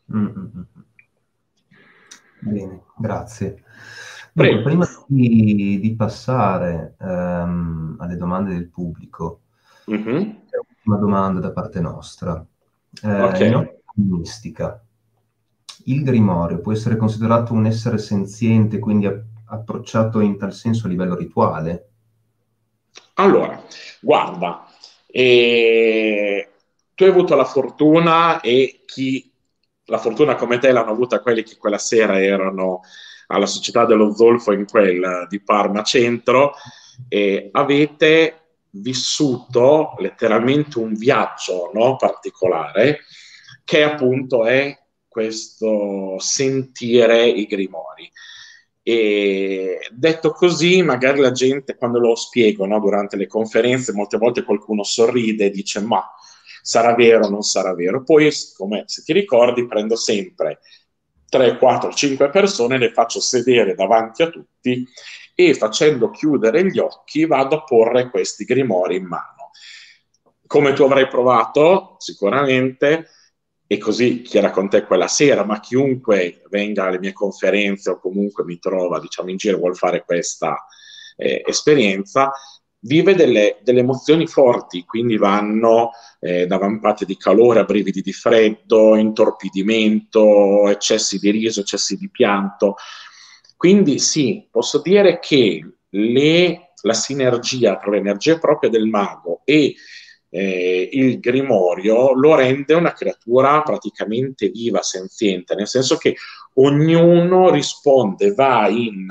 Speaker 1: Bene, grazie. Dunque, prima di passare alle domande del pubblico, c'è un'ultima domanda da parte nostra. In ottica mistica, il grimorio può essere considerato un essere senziente, quindi approcciato in tal senso a livello rituale?
Speaker 2: Allora, guarda, tu hai avuto la fortuna, e la fortuna come te l'hanno avuta quelli che quella sera erano alla Società dello Zolfo in quel di Parma Centro, e avete vissuto letteralmente un viaggio, no, particolare, che appunto è questo sentire i grimori. E detto così, magari la gente, quando lo spiego, no, durante le conferenze, molte volte qualcuno sorride e dice: ma sarà vero o non sarà vero? Poi, come se ti ricordi, prendo sempre 3, 4, 5 persone, le faccio sedere davanti a tutti e, facendo chiudere gli occhi, vado a porre questi grimori in mano. Come tu avrai provato sicuramente, e così chi era con te quella sera, ma chiunque venga alle mie conferenze o comunque mi trova, diciamo, in giro, vuol fare questa esperienza, vive delle emozioni forti, quindi vanno da vampate di calore a brividi di freddo, intorpidimento, eccessi di riso, eccessi di pianto. Quindi sì, posso dire che la sinergia tra l'energia propria del mago e il grimorio lo rende una creatura praticamente viva, senziente, nel senso che ognuno risponde, va in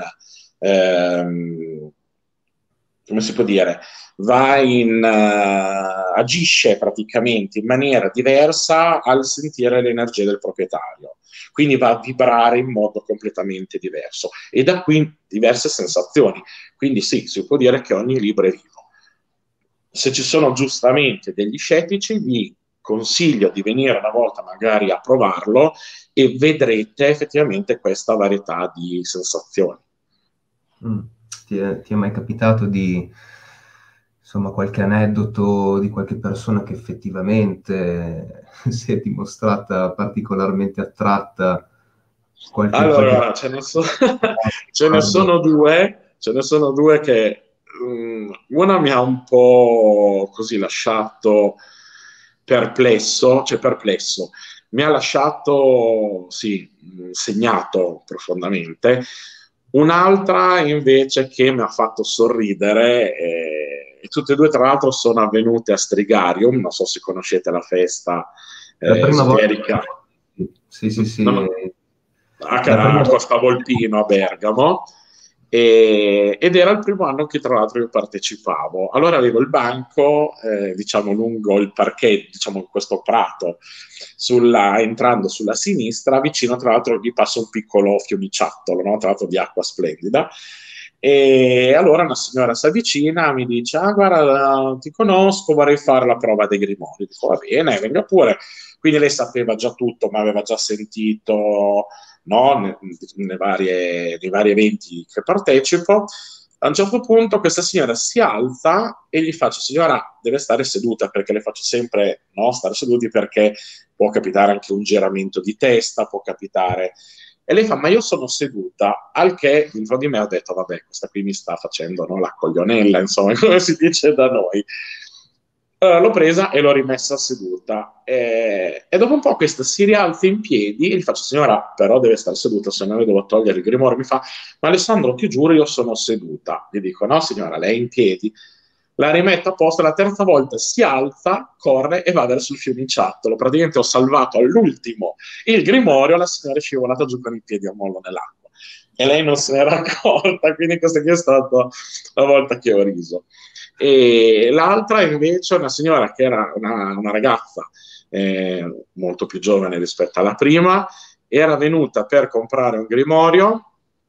Speaker 2: come si può dire, agisce praticamente in maniera diversa al sentire l'energia del proprietario, quindi va a vibrare in modo completamente diverso, e da qui diverse sensazioni. Quindi sì, si può dire che ogni libro è vivo. Se ci sono giustamente degli scettici, vi consiglio di venire una volta magari a provarlo e vedrete effettivamente questa varietà di sensazioni.
Speaker 1: Ti è mai capitato di, insomma, qualche aneddoto di qualche persona che effettivamente si è dimostrata particolarmente attratta?
Speaker 2: Allora, ce ne sono due che una mi ha un po' così lasciato perplesso, mi ha lasciato, sì, segnato profondamente. Un'altra invece che mi ha fatto sorridere, e tutte e due tra l'altro sono avvenute a Strigarium, non so se conoscete la festa
Speaker 1: la prima
Speaker 2: esoterica.
Speaker 1: volta, sì.
Speaker 2: No, a Costa Volpino a Bergamo, ed era il primo anno che tra l'altro io partecipavo. Allora avevo il banco, diciamo, lungo il parquet, diciamo, in questo prato, entrando sulla sinistra, vicino tra l'altro gli passa un piccolo fiumiciattolo, no? Tra l'altro di acqua splendida. E allora una signora si avvicina, mi dice: ah, guarda, ti conosco, vorrei fare la prova dei grimori. Dico: va bene, venga pure. Quindi lei sapeva già tutto, ma aveva già sentito, no, nei vari eventi che partecipo. A un certo punto questa signora si alza e gli faccio: signora, deve stare seduta, perché le faccio sempre, no, stare seduti, perché può capitare anche un giramento di testa, può capitare. E lei fa: ma io sono seduta. Al che dentro di me ho detto: vabbè, questa qui mi sta facendo, no, la coglionella, insomma, come si dice da noi. L'ho presa e l'ho rimessa seduta, e dopo un po' questa si rialza in piedi e gli faccio: signora, però deve stare seduta, se no io devo togliere il grimorio. Mi fa: ma Alessandro, ti giuro, io sono seduta. Gli dico: no signora, lei è in piedi. la rimette a posto, la terza volta si alza, corre e va verso il fiumiciattolo. Praticamente ho salvato all'ultimo il grimorio, la signora è scivolata giù con i piedi a mollo nell'acqua. E lei non se n'era accorta, quindi questa qui è stata la volta che ho riso. E l'altra invece è una signora che era una ragazza molto più giovane rispetto alla prima, era venuta per comprare un grimorio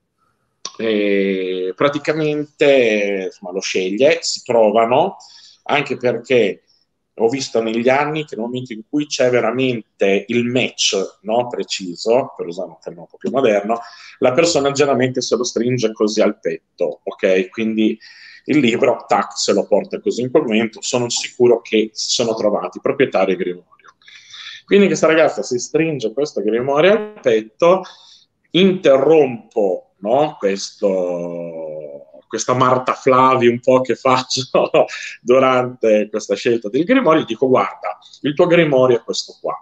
Speaker 2: e praticamente insomma, lo sceglie, si trovano, anche perché ho visto negli anni che nel momento in cui c'è veramente il match, no, preciso, per usare un termine un po' più moderno, la persona generalmente se lo stringe così al petto, ok? Quindi il libro, tac, se lo porta così in quel momento, sono sicuro che si sono trovati proprietario grimorio. Quindi questa ragazza si stringe questo grimorio al petto, interrompo, no, questa Marta Flavi un po' che faccio durante questa scelta del grimorio, dico guarda, il tuo grimorio è questo qua.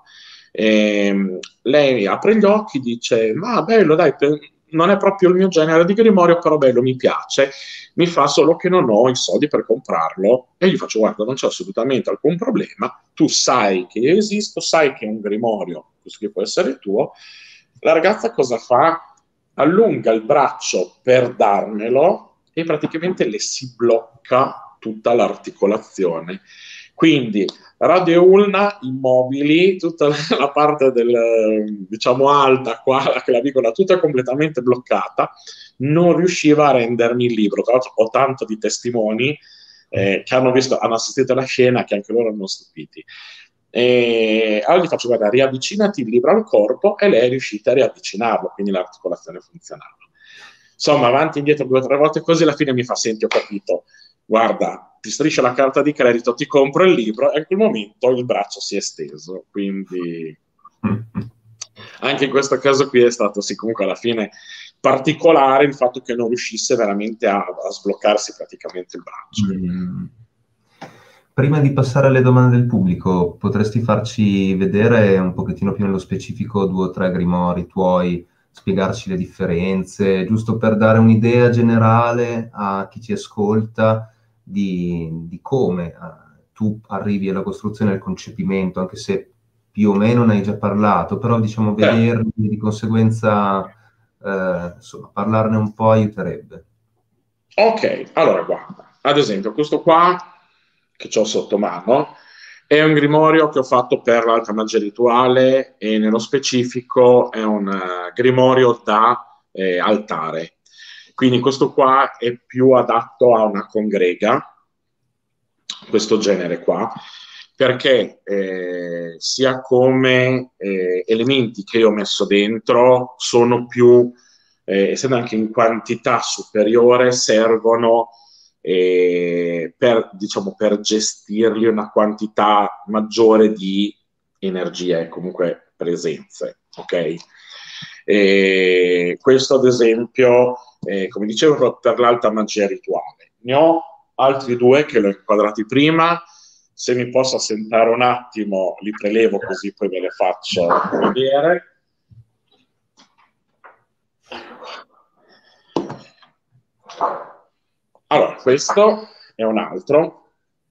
Speaker 2: Lei apre gli occhi, dice ma bello dai, non è proprio il mio genere di grimorio, però bello, mi piace, mi fa solo che non ho i soldi per comprarlo. E gli faccio guarda, non c'è assolutamente alcun problema, tu sai che io esisto, sai che è un grimorio, questo che può essere tuo. La ragazza cosa fa? Allunga il braccio per darmelo e praticamente le si blocca tutta l'articolazione. Quindi radio ulna, immobili, tutta la parte del, diciamo, alta qua, la clavicola tutta completamente bloccata, non riusciva a rendermi il libro. Tra l'altro ho tanto di testimoni che hanno visto, hanno assistito alla scena, che anche loro erano stupiti. E allora gli faccio guarda, riavvicinati il libro al corpo, e lei è riuscita a riavvicinarlo, quindi l'articolazione funzionava. Insomma, avanti e indietro 2 o 3 volte così, alla fine mi fa senti, ho capito, guarda, ti striscia la carta di credito, ti compro il libro, e in quel momento il braccio si è esteso, quindi anche in questo caso qui è stato sì, comunque alla fine particolare il fatto che non riuscisse veramente a sbloccarsi praticamente il braccio.
Speaker 1: Prima di passare alle domande del pubblico, potresti farci vedere un pochettino più nello specifico 2 o 3 grimori tuoi, spiegarci le differenze, giusto per dare un'idea generale a chi ci ascolta di come tu arrivi alla costruzione e al concepimento, anche se più o meno ne hai già parlato, però diciamo vederli di conseguenza, insomma, parlarne un po' aiuterebbe.
Speaker 2: Ok, allora guarda, ad esempio questo qua che ho sotto mano è un grimorio che ho fatto per l'alta magia rituale, e nello specifico è un grimorio da altare. Quindi questo qua è più adatto a una congrega, questo genere qua, perché sia come elementi che io ho messo dentro sono più, essendo anche in quantità superiore, servono diciamo, per gestirli una quantità maggiore di energie, comunque presenze, ok? Questo ad esempio, come dicevo, per l'alta magia rituale. Ne ho altri 2 che l'ho inquadrati prima, se mi posso assentare un attimo li prelevo così poi ve le faccio vedere. Allora, questo è un altro,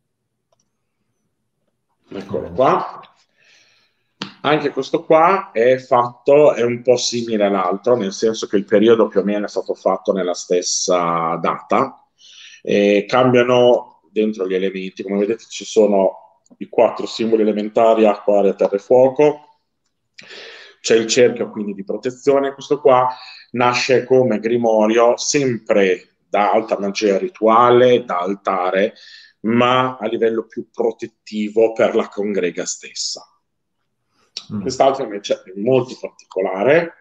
Speaker 2: eccolo qua. Anche questo qua è fatto, è un po' simile all'altro, nel senso che il periodo più o meno è stato fatto nella stessa data. Cambiano dentro gli elementi, come vedete ci sono i 4 simboli elementari: acqua, aria, terra e fuoco. C'è il cerchio quindi di protezione. Questo qua nasce come grimorio sempre da alta magia rituale, da altare, ma a livello più protettivo per la congrega stessa. Quest'altro invece è molto particolare,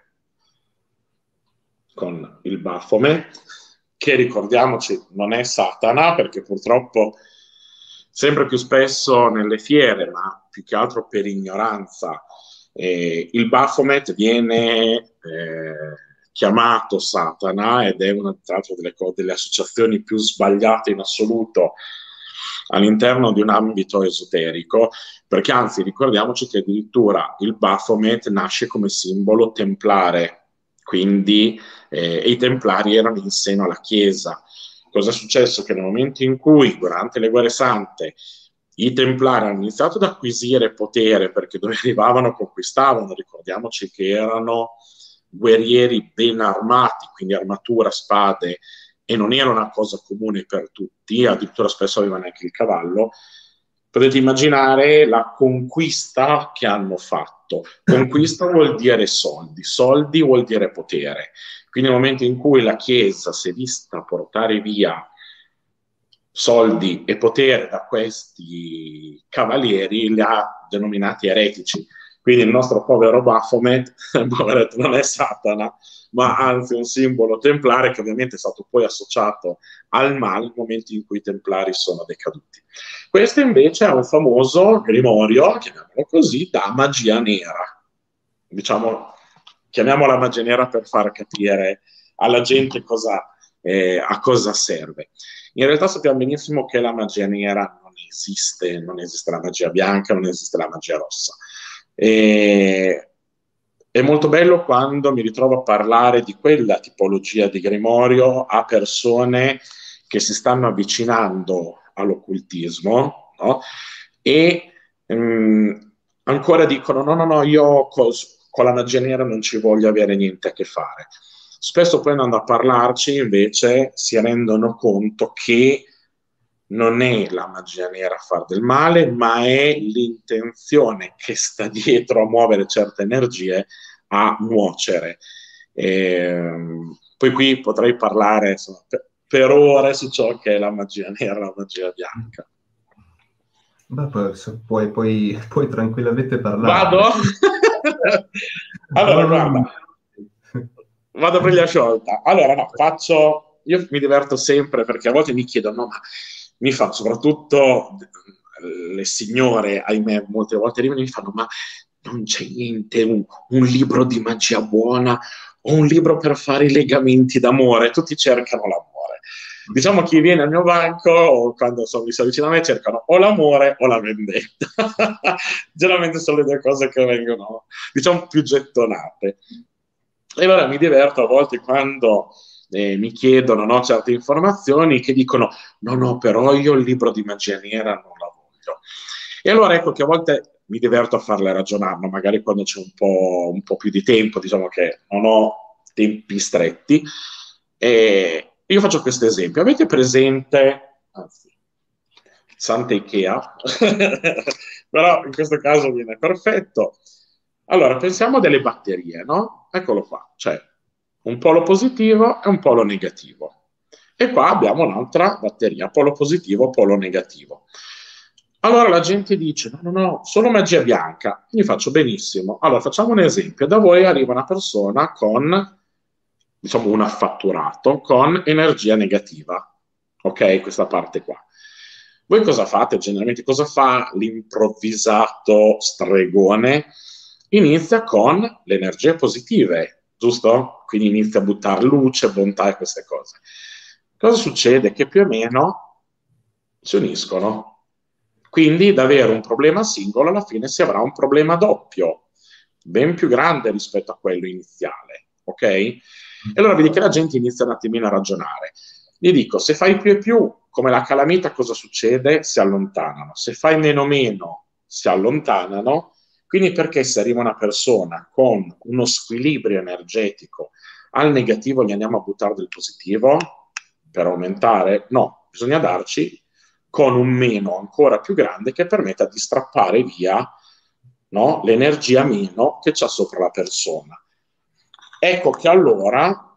Speaker 2: con il Baphomet, che ricordiamoci non è Satana, perché purtroppo sempre più spesso nelle fiere, ma più che altro per ignoranza, il Baphomet viene chiamato Satana, ed è una tra l'altro delle associazioni più sbagliate in assoluto all'interno di un ambito esoterico, perché anzi ricordiamoci che addirittura il Baphomet nasce come simbolo templare, quindi i templari erano in seno alla Chiesa, cosa è successo? Che nel momento in cui, durante le guerre sante, i Templari hanno iniziato ad acquisire potere, perché dove arrivavano conquistavano, ricordiamoci che erano guerrieri ben armati, quindi armatura, spade, e non era una cosa comune per tutti, addirittura spesso avevano anche il cavallo. Potete immaginare la conquista che hanno fatto. Conquista vuol dire soldi, soldi vuol dire potere. Quindi nel momento in cui la Chiesa si è vista portare via soldi e potere da questi cavalieri, li ha denominati eretici. Quindi il nostro povero Baphomet, poveretto, non è Satana, ma anzi un simbolo templare che ovviamente è stato poi associato al male nel momento in cui i templari sono decaduti. Questo invece è un famoso grimorio, chiamiamolo così, da magia nera. Diciamo, chiamiamola magia nera per far capire alla gente a cosa serve. In realtà sappiamo benissimo che la magia nera non esiste la magia bianca, non esiste la magia rossa. È molto bello quando mi ritrovo a parlare di quella tipologia di grimorio a persone che si stanno avvicinando all'occultismo, no? E ancora dicono no, io con la magia nera non ci voglio avere niente a che fare. Spesso poi andando a parlarci invece si rendono conto che non è la magia nera a far del male, ma è l'intenzione che sta dietro a muovere certe energie a nuocere. Poi qui potrei parlare insomma, per ore su ciò che è la magia nera e la magia bianca.
Speaker 1: Beh, puoi tranquillamente parlare.
Speaker 2: Vado? Allora, guarda, vado per gli sciolta. Allora, no, io mi diverto sempre perché a volte mi chiedono, no, ma mi fanno soprattutto le signore, ahimè, molte volte arrivano e mi fanno, ma non c'è niente, un libro di magia buona o un libro per fare i legamenti d'amore? Tutti cercano l'amore. Diciamo chi viene al mio banco o quando mi si avvicina a me cercano o l'amore o la vendetta. Generalmente sono le due cose che vengono, diciamo, più gettonate. E allora mi diverto a volte quando mi chiedono, no, certe informazioni che dicono no, però io il libro di magia nera non la voglio. E allora ecco che a volte mi diverto a farle ragionare, no? Magari quando c'è un po' più di tempo, diciamo che non ho tempi stretti. E io faccio questo esempio. Avete presente, anzi, Santa Ikea, però in questo caso viene perfetto. Allora, pensiamo a delle batterie, no? Eccolo qua, c'è un polo positivo e un polo negativo. E qua abbiamo un'altra batteria, polo positivo, polo negativo. Allora la gente dice, no, solo magia bianca. Io faccio benissimo. Allora, facciamo un esempio. Da voi arriva una persona con, diciamo, un affatturato con energia negativa. Ok, questa parte qua. Voi cosa fate generalmente? Cosa fa l'improvvisato stregone? Inizia con le energie positive, giusto? Quindi inizia a buttare luce, bontà e queste cose. Cosa succede? Che più o meno si uniscono. Quindi da avere un problema singolo alla fine si avrà un problema doppio, ben più grande rispetto a quello iniziale, ok? E allora vedi che la gente inizia un attimino a ragionare. Gli dico, se fai più e più, come la calamita, cosa succede? Si allontanano. Se fai meno meno, si allontanano. Quindi perché se arriva una persona con uno squilibrio energetico al negativo gli andiamo a buttare del positivo per aumentare? No, bisogna darci con un meno ancora più grande che permetta di strappare via, no, l'energia meno che c'ha sopra la persona. Ecco che allora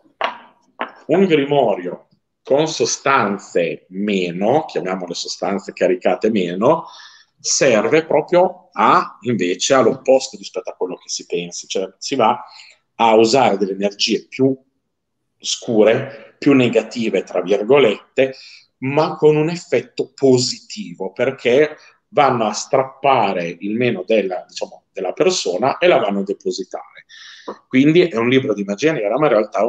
Speaker 2: un grimorio con sostanze meno, chiamiamole sostanze caricate meno, serve proprio invece all'opposto rispetto a quello che si pensi, cioè si va a usare delle energie più scure, più negative, tra virgolette, ma con un effetto positivo, perché vanno a strappare il meno della persona e la vanno a depositare. Quindi è un libro di magia nera, ma in realtà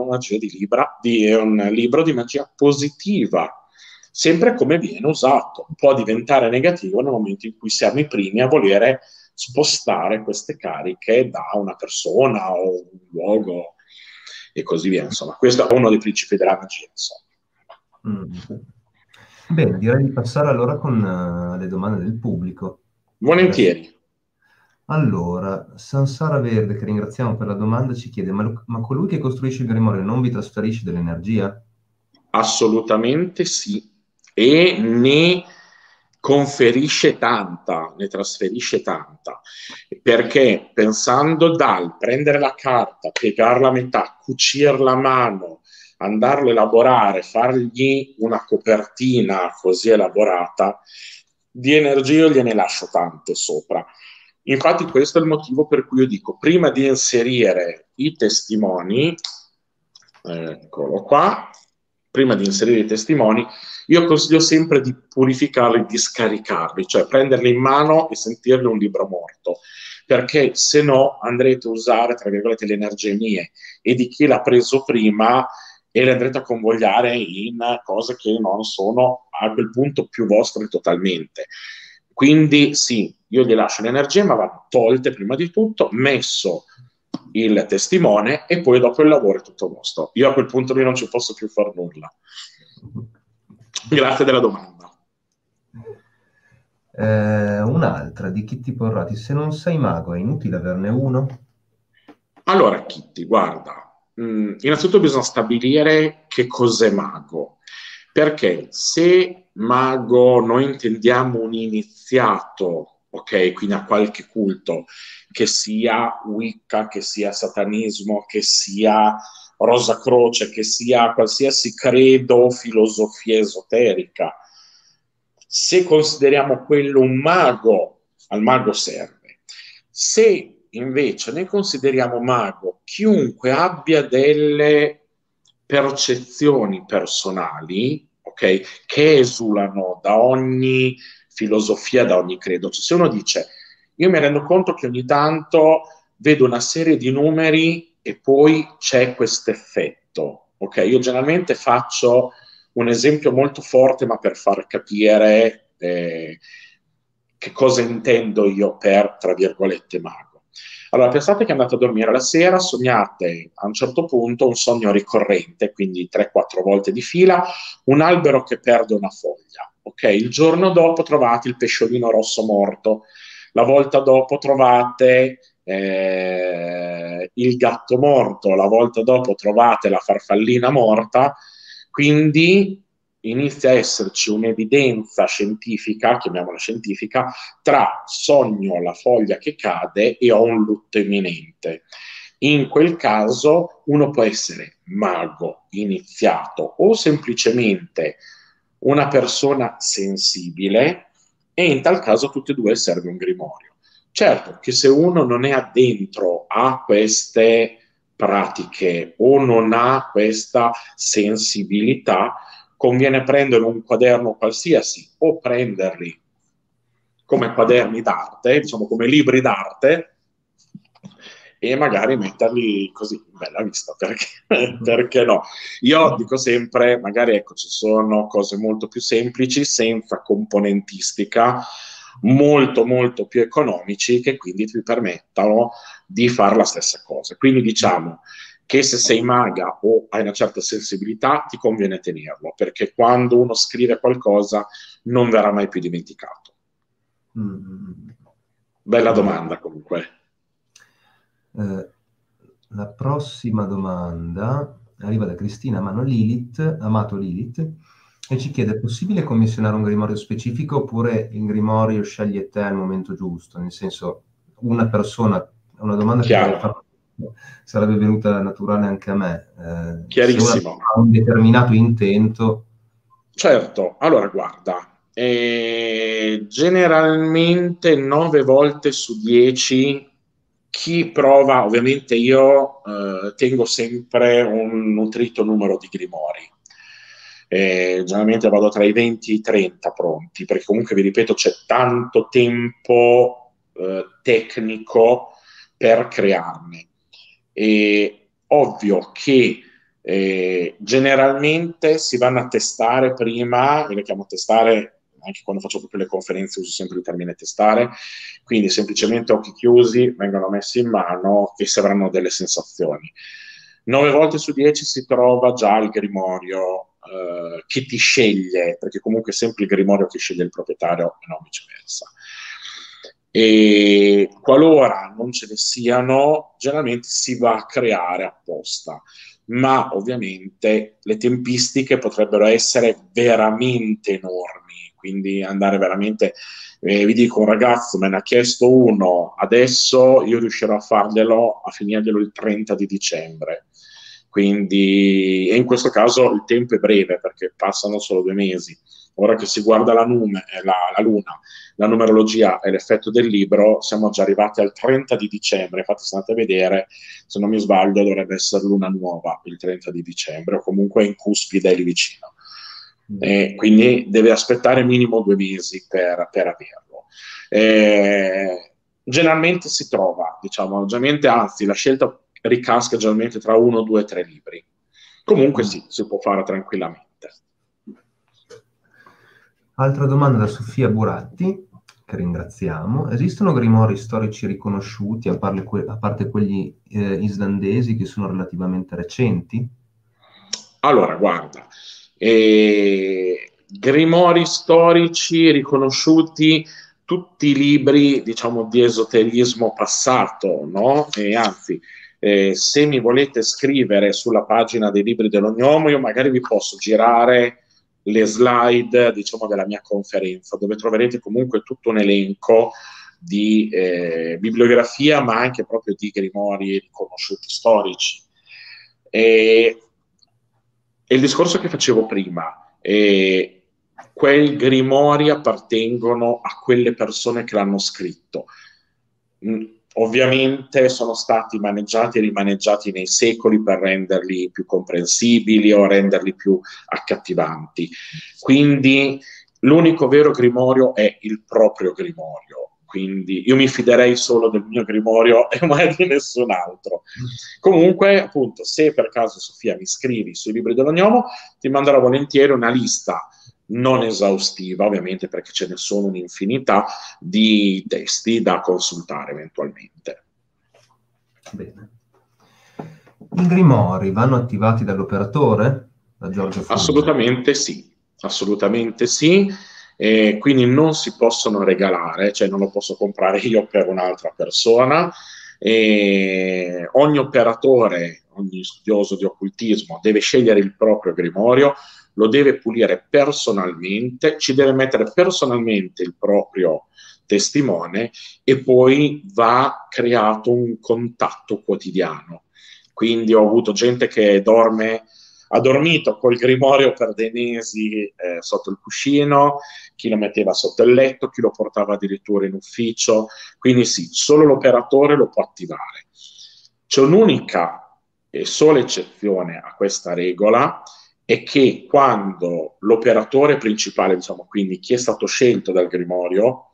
Speaker 2: è un libro di magia positiva, sempre come viene usato. Può diventare negativo nel momento in cui siamo i primi a volere spostare queste cariche da una persona o un luogo e così via. Insomma, questo è uno dei principi della magia. Insomma.
Speaker 1: Mm. Bene, direi di passare allora con le domande del pubblico. Adesso.
Speaker 2: Volentieri.
Speaker 1: Allora, Sansara Verde, che ringraziamo per la domanda, ci chiede: ma colui che costruisce il grimorio non vi trasferisce dell'energia?
Speaker 2: Assolutamente sì, e ne conferisce tanta, ne trasferisce tanta, perché pensando dal prendere la carta, piegarla a metà, cucirla a mano, andarlo a elaborare, fargli una copertina così elaborata, di energia io gliene lascio tante sopra. Infatti questo è il motivo per cui io dico, prima di inserire i testimoni, eccolo qua, prima di inserire i testimoni, io consiglio sempre di purificarli, di scaricarli, cioè prenderli in mano e sentirli un libro morto, perché se no andrete a usare, tra virgolette, le energie mie e di chi l'ha preso prima e le andrete a convogliare in cose che non sono a quel punto più vostre totalmente. Quindi sì, io gli lascio le energie, ma vanno tolte prima di tutto, messo il testimone e poi dopo il lavoro è tutto vostro. Io a quel punto lì non ci posso più far nulla. Grazie della domanda.
Speaker 1: Un'altra di Kitty Porrati: se non sei mago è inutile averne uno?
Speaker 2: Allora, Kitty, guarda, innanzitutto bisogna stabilire che cos'è mago, perché se mago noi intendiamo un iniziato, ok, quindi a qualche culto, che sia Wicca, che sia satanismo, che sia Rosa Croce, che sia qualsiasi credo o filosofia esoterica, se consideriamo quello un mago, al mago serve. Se invece ne consideriamo mago chiunque abbia delle percezioni personali, ok, che esulano da ogni filosofia, da ogni credo. Cioè, se uno dice, io mi rendo conto che ogni tanto vedo una serie di numeri e poi c'è questo effetto, ok? Io generalmente faccio un esempio molto forte, ma per far capire che cosa intendo io per, tra virgolette, mago. Allora, pensate che andate a dormire la sera, sognate a un certo punto un sogno ricorrente, quindi 3-4 volte di fila, un albero che perde una foglia. Ok, il giorno dopo trovate il pesciolino rosso morto, la volta dopo trovate il gatto morto, la volta dopo trovate la farfallina morta, quindi inizia a esserci un'evidenza scientifica, chiamiamola scientifica, tra sogno la foglia che cade e ho un lutto imminente. In quel caso uno può essere mago, iniziato o semplicemente una persona sensibile e in tal caso tutti e due serve un grimorio. Certo che se uno non è addentro a queste pratiche o non ha questa sensibilità, conviene prendere un quaderno qualsiasi o prenderli come quaderni d'arte, diciamo come libri d'arte, e magari metterli così in bella vista, perché, perché no? Io dico sempre, magari ecco, ci sono cose molto più semplici, senza componentistica, molto molto più economici, che quindi ti permettano di fare la stessa cosa. Quindi diciamo che se sei maga o hai una certa sensibilità, ti conviene tenerlo, perché quando uno scrive qualcosa non verrà mai più dimenticato.
Speaker 1: Mm.
Speaker 2: Bella
Speaker 1: Bene.
Speaker 2: domanda comunque.
Speaker 1: La prossima domanda arriva da Cristina Amato Lilith, e ci chiede: è possibile commissionare un grimorio specifico oppure il grimorio sceglie te al momento giusto? Nel senso, una persona, una domanda che vorrei
Speaker 2: Chiaro,
Speaker 1: fare, sarebbe venuta naturale anche a me. Se una
Speaker 2: chiarissimo.
Speaker 1: persona ha un determinato intento.
Speaker 2: Certo, allora guarda, generalmente 9 volte su 10 chi prova, ovviamente io tengo sempre un nutrito numero di grimori. Generalmente vado tra i 20 e i 30 pronti, perché comunque vi ripeto c'è tanto tempo tecnico per crearne. E ovvio che generalmente si vanno a testare prima, io le chiamo testare, anche quando faccio proprio le conferenze uso sempre il termine testare, quindi semplicemente occhi chiusi vengono messi in mano e si avranno delle sensazioni. 9 volte su 10 si trova già il grimorio che ti sceglie, perché comunque è sempre il grimorio che sceglie il proprietario e non viceversa. E qualora non ce ne siano, generalmente si va a creare apposta, ma ovviamente le tempistiche potrebbero essere veramente enormi, quindi andare veramente, vi dico, un ragazzo me ne ha chiesto uno, adesso io riuscirò a farglielo, a finirglielo il 30 di dicembre. Quindi, e in questo caso il tempo è breve perché passano solo 2 mesi. Ora che si guarda la luna, la numerologia e l'effetto del libro, siamo già arrivati al 30 di dicembre. Infatti, se andate a vedere, se non mi sbaglio, dovrebbe essere luna nuova il 30 di dicembre, o comunque in cuspide lì vicino. Quindi deve aspettare minimo 2 mesi per averlo. Generalmente si trova, diciamo, generalmente, anzi, la scelta ricasca generalmente tra 1, 2, 3 libri. Comunque sì, si può fare tranquillamente.
Speaker 1: Altra domanda da Sofia Buratti, che ringraziamo. Esistono grimori storici riconosciuti, a parte quelli islandesi, che sono relativamente recenti?
Speaker 2: Allora, guarda, grimori storici riconosciuti, tutti i libri, diciamo, di esoterismo passato, no? E anzi, se mi volete scrivere sulla pagina dei libri dell'Ognomo, io magari vi posso girare le slide, diciamo, della mia conferenza, dove troverete comunque tutto un elenco di bibliografia, ma anche proprio di grimori riconosciuti storici. E il discorso che facevo prima, quei grimori appartengono a quelle persone che l'hanno scritto. Ovviamente sono stati maneggiati e rimaneggiati nei secoli per renderli più comprensibili o renderli più accattivanti. Quindi l'unico vero grimorio è il proprio grimorio. Quindi io mi fiderei solo del mio grimorio e mai di nessun altro. Comunque, appunto, se per caso, Sofia, mi scrivi sui libri dell'Ognomo, ti manderò volentieri una lista non esaustiva, ovviamente, perché ce ne sono un'infinità di testi da consultare eventualmente.
Speaker 1: Bene. I grimori vanno attivati dall'operatore? Da Giorgio Furno.
Speaker 2: Assolutamente sì, assolutamente sì. Quindi non si possono regalare, cioè non lo posso comprare io per un'altra persona. Ogni operatore, ogni studioso di occultismo deve scegliere il proprio grimorio, lo deve pulire personalmente, ci deve mettere personalmente il proprio testimone e poi va creato un contatto quotidiano. Quindi ho avuto gente che ha dormito col grimorio per dei mesi sotto il cuscino, chi lo metteva sotto il letto, chi lo portava addirittura in ufficio. Quindi sì, solo l'operatore lo può attivare. C'è un'unica e sola eccezione a questa regola, è che quando l'operatore principale, diciamo, quindi chi è stato scelto dal grimorio,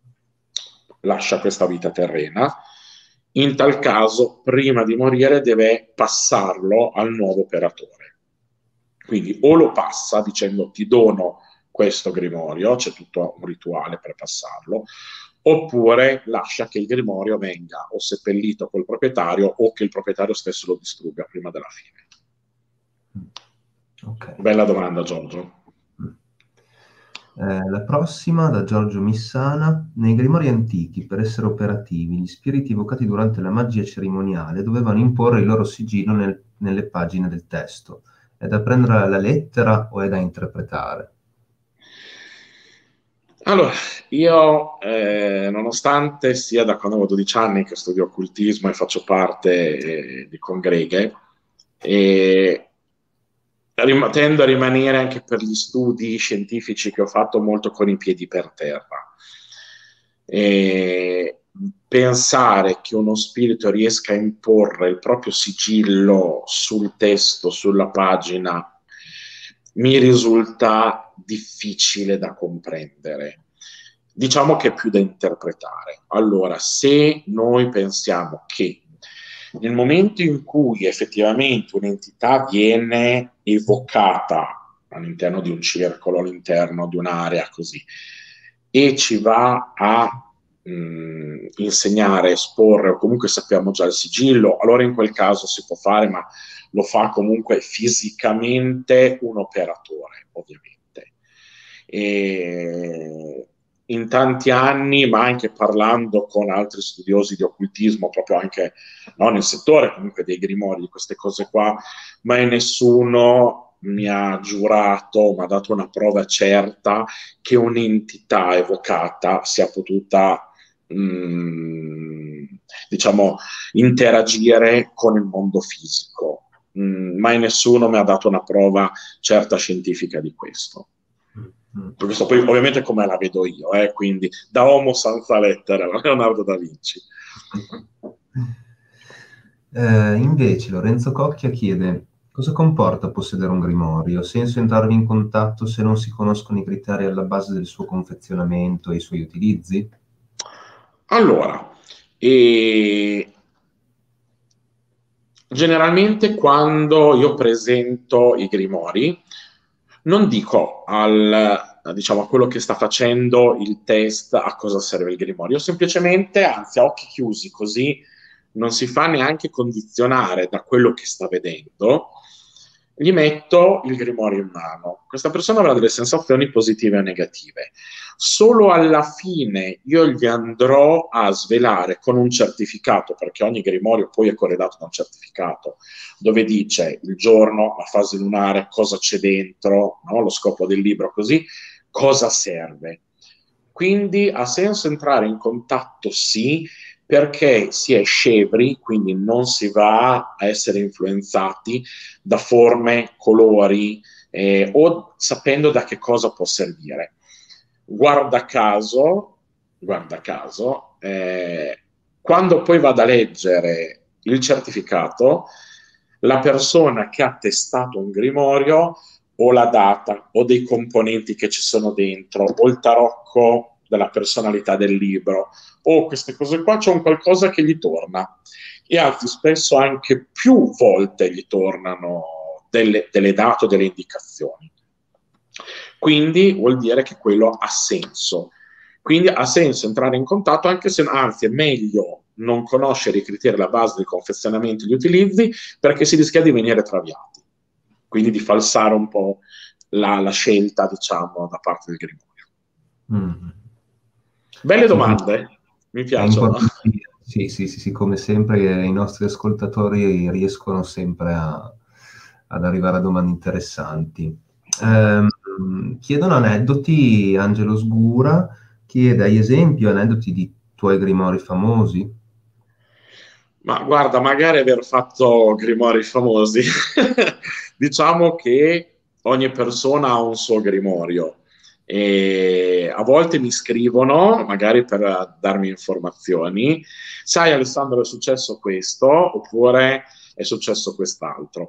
Speaker 2: lascia questa vita terrena, in tal caso, prima di morire, deve passarlo al nuovo operatore. Quindi o lo passa dicendo ti dono questo grimorio, c'è tutto un rituale per passarlo, oppure lascia che il grimorio venga o seppellito col proprietario o che il proprietario stesso lo distrugga prima della fine. Okay. Bella domanda, Giorgio.
Speaker 1: La prossima, da Giorgio Missana. Nei grimori antichi, per essere operativi, gli spiriti evocati durante la magia cerimoniale dovevano imporre il loro sigillo nelle pagine del testo. È da prendere alla lettera o è da interpretare?
Speaker 2: Allora, io, nonostante sia da quando avevo 12 anni che studio occultismo e faccio parte di congreghe, tendo a rimanere anche per gli studi scientifici che ho fatto molto con i piedi per terra. Pensare che uno spirito riesca a imporre il proprio sigillo sul testo, sulla pagina, mi risulta difficile da comprendere. Diciamo che è più da interpretare. Allora, se noi pensiamo che nel momento in cui effettivamente un'entità viene evocata all'interno di un circolo, all'interno di un'area così, e ci va a insegnare, esporre, o comunque sappiamo già il sigillo, allora in quel caso si può fare, ma lo fa comunque fisicamente un operatore, ovviamente. E in tanti anni, ma anche parlando con altri studiosi di occultismo, proprio anche nel settore comunque dei grimori, di queste cose qua, mai nessuno mi ha giurato, mi ha dato una prova certa che un'entità evocata sia potuta, diciamo, interagire con il mondo fisico. Mai nessuno mi ha dato una prova certa scientifica di questo. Questo poi ovviamente come la vedo io, quindi da uomo senza lettere, Leonardo da Vinci.
Speaker 1: Invece Lorenzo Cocchia chiede: cosa comporta possedere un grimorio? Ha senso entrarvi in contatto se non si conoscono i criteri alla base del suo confezionamento e i suoi utilizzi?
Speaker 2: Allora, generalmente quando io presento i grimori, non dico diciamo, a quello che sta facendo il test a cosa serve il grimorio, semplicemente, anzi a occhi chiusi, così non si fa neanche condizionare da quello che sta vedendo, gli metto il grimorio in mano. Questa persona avrà delle sensazioni positive o negative. Solo alla fine io gli andrò a svelare con un certificato, perché ogni grimorio poi è corredato da un certificato, dove dice il giorno, la fase lunare, cosa c'è dentro, lo scopo del libro, così, cosa serve. Quindi ha senso entrare in contatto, sì, perché si è scevri, quindi non si va a essere influenzati da forme, colori, o sapendo da che cosa può servire. Guarda caso, quando poi vado a leggere il certificato, la persona che ha testato un grimorio o la data o dei componenti che ci sono dentro o il tarocco della personalità del libro o queste cose qua, c'è un qualcosa che gli torna, e anzi spesso anche più volte gli tornano delle date o delle indicazioni. Quindi vuol dire che quello ha senso. Quindi ha senso entrare in contatto, anche se, anzi, è meglio non conoscere i criteri alla base del confezionamento e gli utilizzi, perché si rischia di venire traviati, quindi di falsare un po' la scelta, diciamo, da parte del grimorio. Belle domande, mi piacciono.
Speaker 1: Sì, come sempre i nostri ascoltatori riescono sempre ad arrivare a domande interessanti. Chiedono aneddoti. Angelo Sgura chiede: hai esempi o aneddoti di tuoi grimori famosi?
Speaker 2: Ma guarda, magari aver fatto grimori famosi. Diciamo che ogni persona ha un suo grimorio e a volte mi scrivono, magari per darmi informazioni: sai Alessandro, è successo questo, oppure è successo quest'altro.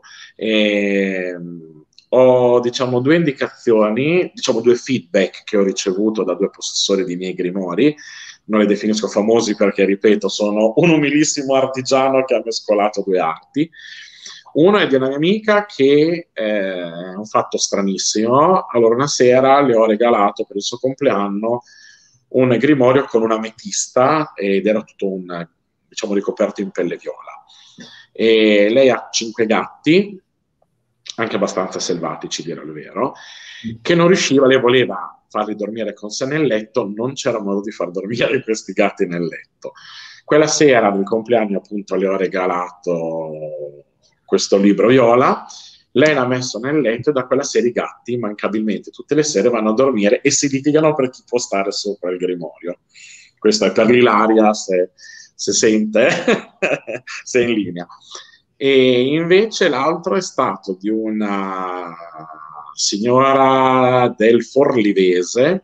Speaker 2: Ho, diciamo, due indicazioni, diciamo due feedback che ho ricevuto da due possessori di miei grimori. Non li definisco famosi perché, ripeto, sono un umilissimo artigiano che ha mescolato due arti. Uno è di una mia amica che è un fatto stranissimo. Allora, una sera le ho regalato per il suo compleanno un grimorio con una ametista ed era tutto diciamo, ricoperto in pelle viola. E lei ha 5 gatti, anche abbastanza selvatici, dire il vero, che non riusciva, lei voleva farli dormire con sé nel letto, non c'era modo di far dormire questi gatti nel letto. Quella sera del compleanno, appunto, le ho regalato questo libro viola, lei l'ha messo nel letto e da quella sera i gatti immancabilmente tutte le sere vanno a dormire e si litigano per chi può stare sopra il grimorio. Questo è per l'Ilaria, se sente, se è in linea. E invece l'altro è stato di una signora del Forlivese,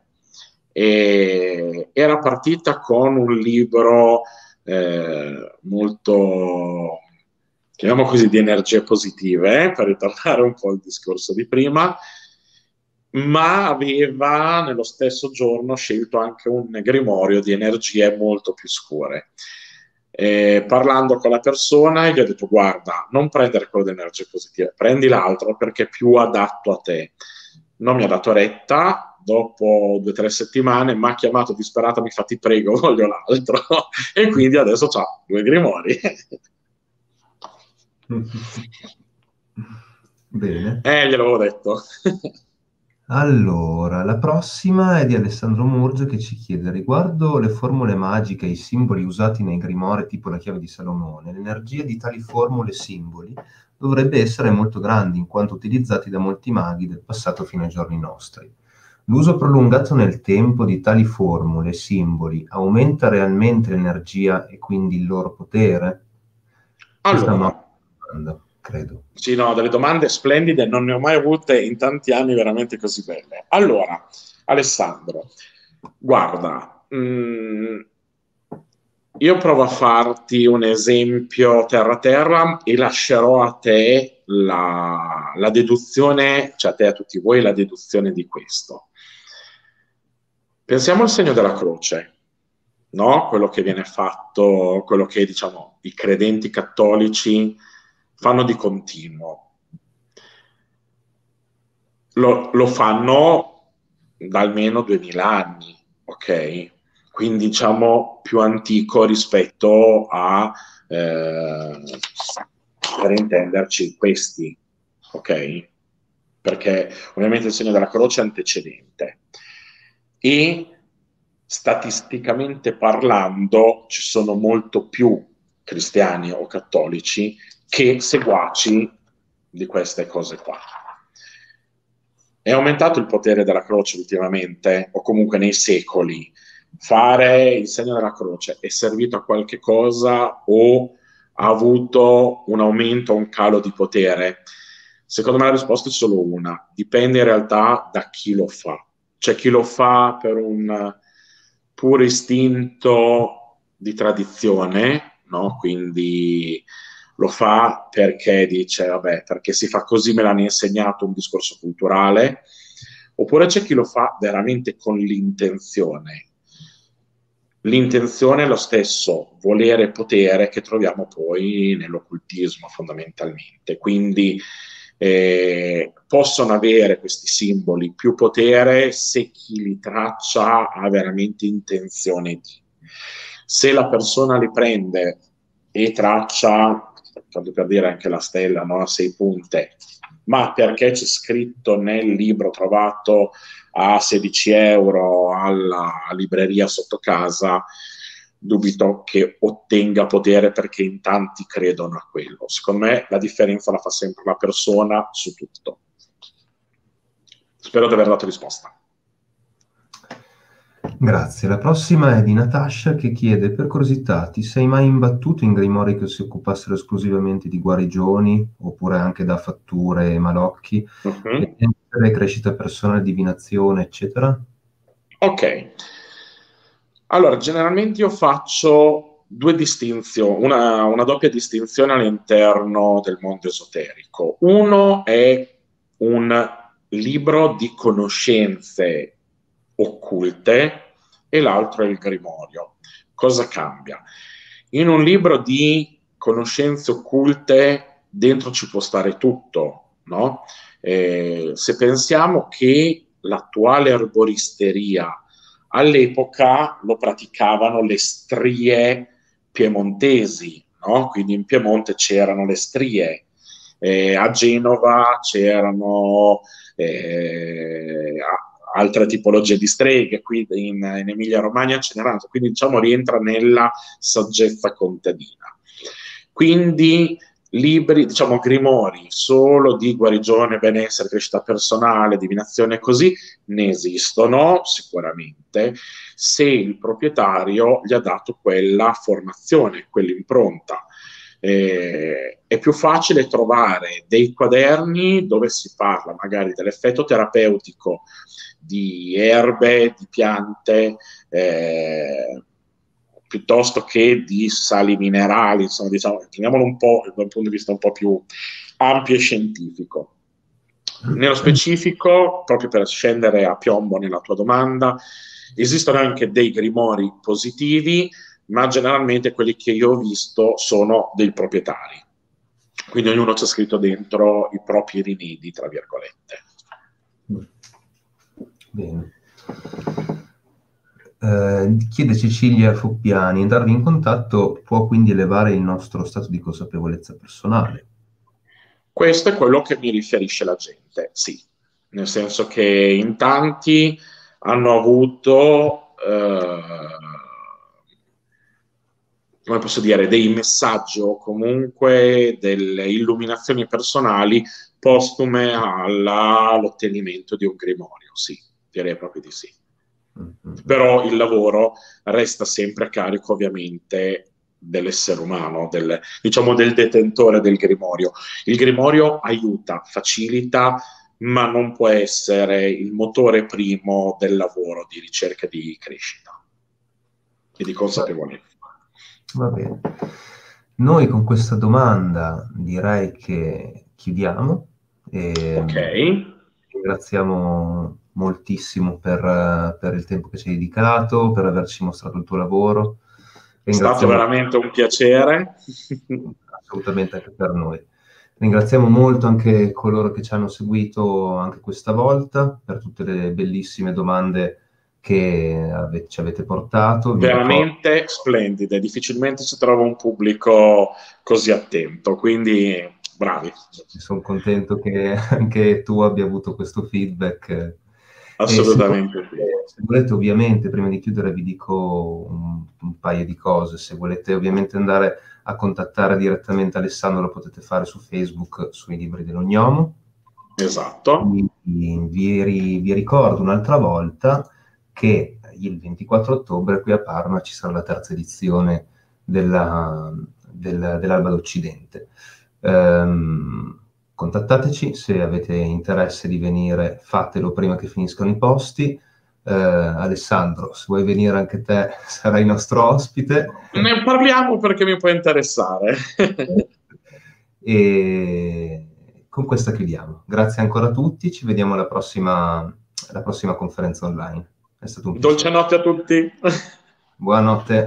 Speaker 2: e era partita con un libro molto, chiamiamo così, di energie positive, per ritornare un po' al discorso di prima, ma aveva nello stesso giorno scelto anche un grimorio di energie molto più scure. Parlando con la persona, gli ho detto: guarda, non prendere quello di energie positive, prendi l'altro perché è più adatto a te. Non mi ha dato retta, dopo 2 o 3 settimane, mi ha chiamato disperata, mi fa ti prego, voglio l'altro. E quindi adesso c'ha 2 grimori.
Speaker 1: Bene.
Speaker 2: Gliel'avevo detto.
Speaker 1: Allora, la prossima è di Alessandro Murgia che ci chiede riguardo le formule magiche e i simboli usati nei Grimoire tipo la chiave di Salomone, l'energia di tali formule e simboli dovrebbe essere molto grande in quanto utilizzati da molti maghi del passato fino ai giorni nostri. L'uso prolungato nel tempo di tali formule e simboli aumenta realmente l'energia e quindi il loro potere? Questa è una
Speaker 2: Allora,
Speaker 1: domanda, credo.
Speaker 2: sì, no, delle domande splendide, non ne ho mai avute in tanti anni veramente così belle. Allora, Alessandro, guarda, io provo a farti un esempio terra-terra e lascerò a te la deduzione, cioè a te e a tutti voi la deduzione di questo. Pensiamo al segno della croce, no? Quello che viene fatto, quello che diciamo i credenti cattolici fanno di continuo. Lo fanno da almeno 2000 anni, ok? Quindi diciamo più antico rispetto a, per intenderci, questi, ok? Perché ovviamente il segno della croce è antecedente. E statisticamente parlando ci sono molto più cristiani o cattolici che seguaci di queste cose qua. È aumentato il potere della croce ultimamente, o comunque nei secoli. Fare il segno della croce è servito a qualche cosa o ha avuto un aumento o un calo di potere? Secondo me la risposta è solo una. Dipende in realtà da chi lo fa. C'è chi lo fa per un puro istinto di tradizione, no? Quindi lo fa perché dice, vabbè, perché si fa così, me l'hanno insegnato un discorso culturale, oppure c'è chi lo fa veramente con l'intenzione. L'intenzione è lo stesso, volere potere che troviamo poi nell'occultismo fondamentalmente. Quindi possono avere questi simboli più potere se chi li traccia ha veramente intenzione di. Se la persona li prende e traccia, tanto per dire anche la stella, no? A 6 punte, ma perché c'è scritto nel libro trovato a 16 euro alla libreria sotto casa, dubito che ottenga potere perché in tanti credono a quello. Secondo me la differenza la fa sempre la persona su tutto. Spero di aver dato risposta.
Speaker 1: Grazie. La prossima è di Natasha che chiede, per curiosità, ti sei mai imbattuto in grimori che si occupassero esclusivamente di guarigioni, oppure anche da fatture e malocchi, crescita personale, divinazione, eccetera?
Speaker 2: Ok. Allora, generalmente io faccio due distinzioni, una doppia distinzione all'interno del mondo esoterico. Uno è un libro di conoscenze occulte e l'altro è il grimorio. Cosa cambia? In un libro di conoscenze occulte dentro ci può stare tutto, no? Se pensiamo che l'attuale erboristeria all'epoca lo praticavano le strie piemontesi, no? Quindi in Piemonte c'erano le strie, a Genova c'erano altre tipologie di streghe, qui in Emilia-Romagna ce n'erano, quindi diciamo rientra nella saggezza contadina. Quindi libri, diciamo grimori, solo di guarigione, benessere, crescita personale, divinazione così, ne esistono sicuramente, se il proprietario gli ha dato quella formazione, quell'impronta. È più facile trovare dei quaderni dove si parla magari dell'effetto terapeutico di erbe, di piante, piuttosto che di sali minerali, insomma, diciamo, prendiamolo un po' da un punto di vista un po' più ampio e scientifico. Nello specifico, proprio per scendere a piombo nella tua domanda, esistono anche dei grimori positivi, ma generalmente quelli che io ho visto sono dei proprietari. Quindi ognuno c'è scritto dentro i propri rimedi, tra virgolette.
Speaker 1: Bene. Chiede Cecilia Foppiani, entrare in contatto può quindi elevare il nostro stato di consapevolezza personale.
Speaker 2: Questo è quello che mi riferisce la gente, sì, nel senso che in tanti hanno avuto, come posso dire, dei messaggi o comunque delle illuminazioni personali postume all'ottenimento di un grimorio, sì, direi proprio di sì. Però il lavoro resta sempre a carico ovviamente dell'essere umano, diciamo del detentore del grimorio. Il grimorio aiuta, facilita, ma non può essere il motore primo del lavoro di ricerca e di crescita e di consapevolezza.
Speaker 1: Va bene. Noi con questa domanda direi che chiudiamo.
Speaker 2: Ok,
Speaker 1: Ringraziamo moltissimo per il tempo che ci hai dedicato, per averci mostrato il tuo lavoro.
Speaker 2: è stato
Speaker 1: Ringraziamo
Speaker 2: veramente un piacere.
Speaker 1: assolutamente anche per noi. Ringraziamo molto anche coloro che ci hanno seguito anche questa volta per tutte le bellissime domande che ci avete portato. Vi ricordo,
Speaker 2: Veramente splendide, difficilmente si trova un pubblico così attento, quindi bravi,
Speaker 1: sono contento che anche tu abbia avuto questo feedback. E
Speaker 2: assolutamente sì.
Speaker 1: se volete, ovviamente, prima di chiudere vi dico un paio di cose. Se volete ovviamente andare a contattare direttamente Alessandro, lo potete fare su Facebook, sui Libri dell'Ognomo.
Speaker 2: Esatto.
Speaker 1: Vi ricordo un'altra volta che il 24 ottobre qui a Parma ci sarà la terza edizione dell'Alba d'Occidente. Contattateci se avete interesse di venire, fatelo prima che finiscano i posti. Alessandro, se vuoi venire anche te, sarai nostro ospite.
Speaker 2: Ne parliamo perché mi può interessare.
Speaker 1: E con questa chiudiamo. Grazie ancora a tutti, ci vediamo alla prossima conferenza online. È stato un
Speaker 2: Dolce
Speaker 1: piacere.
Speaker 2: notte a tutti.
Speaker 1: Buonanotte.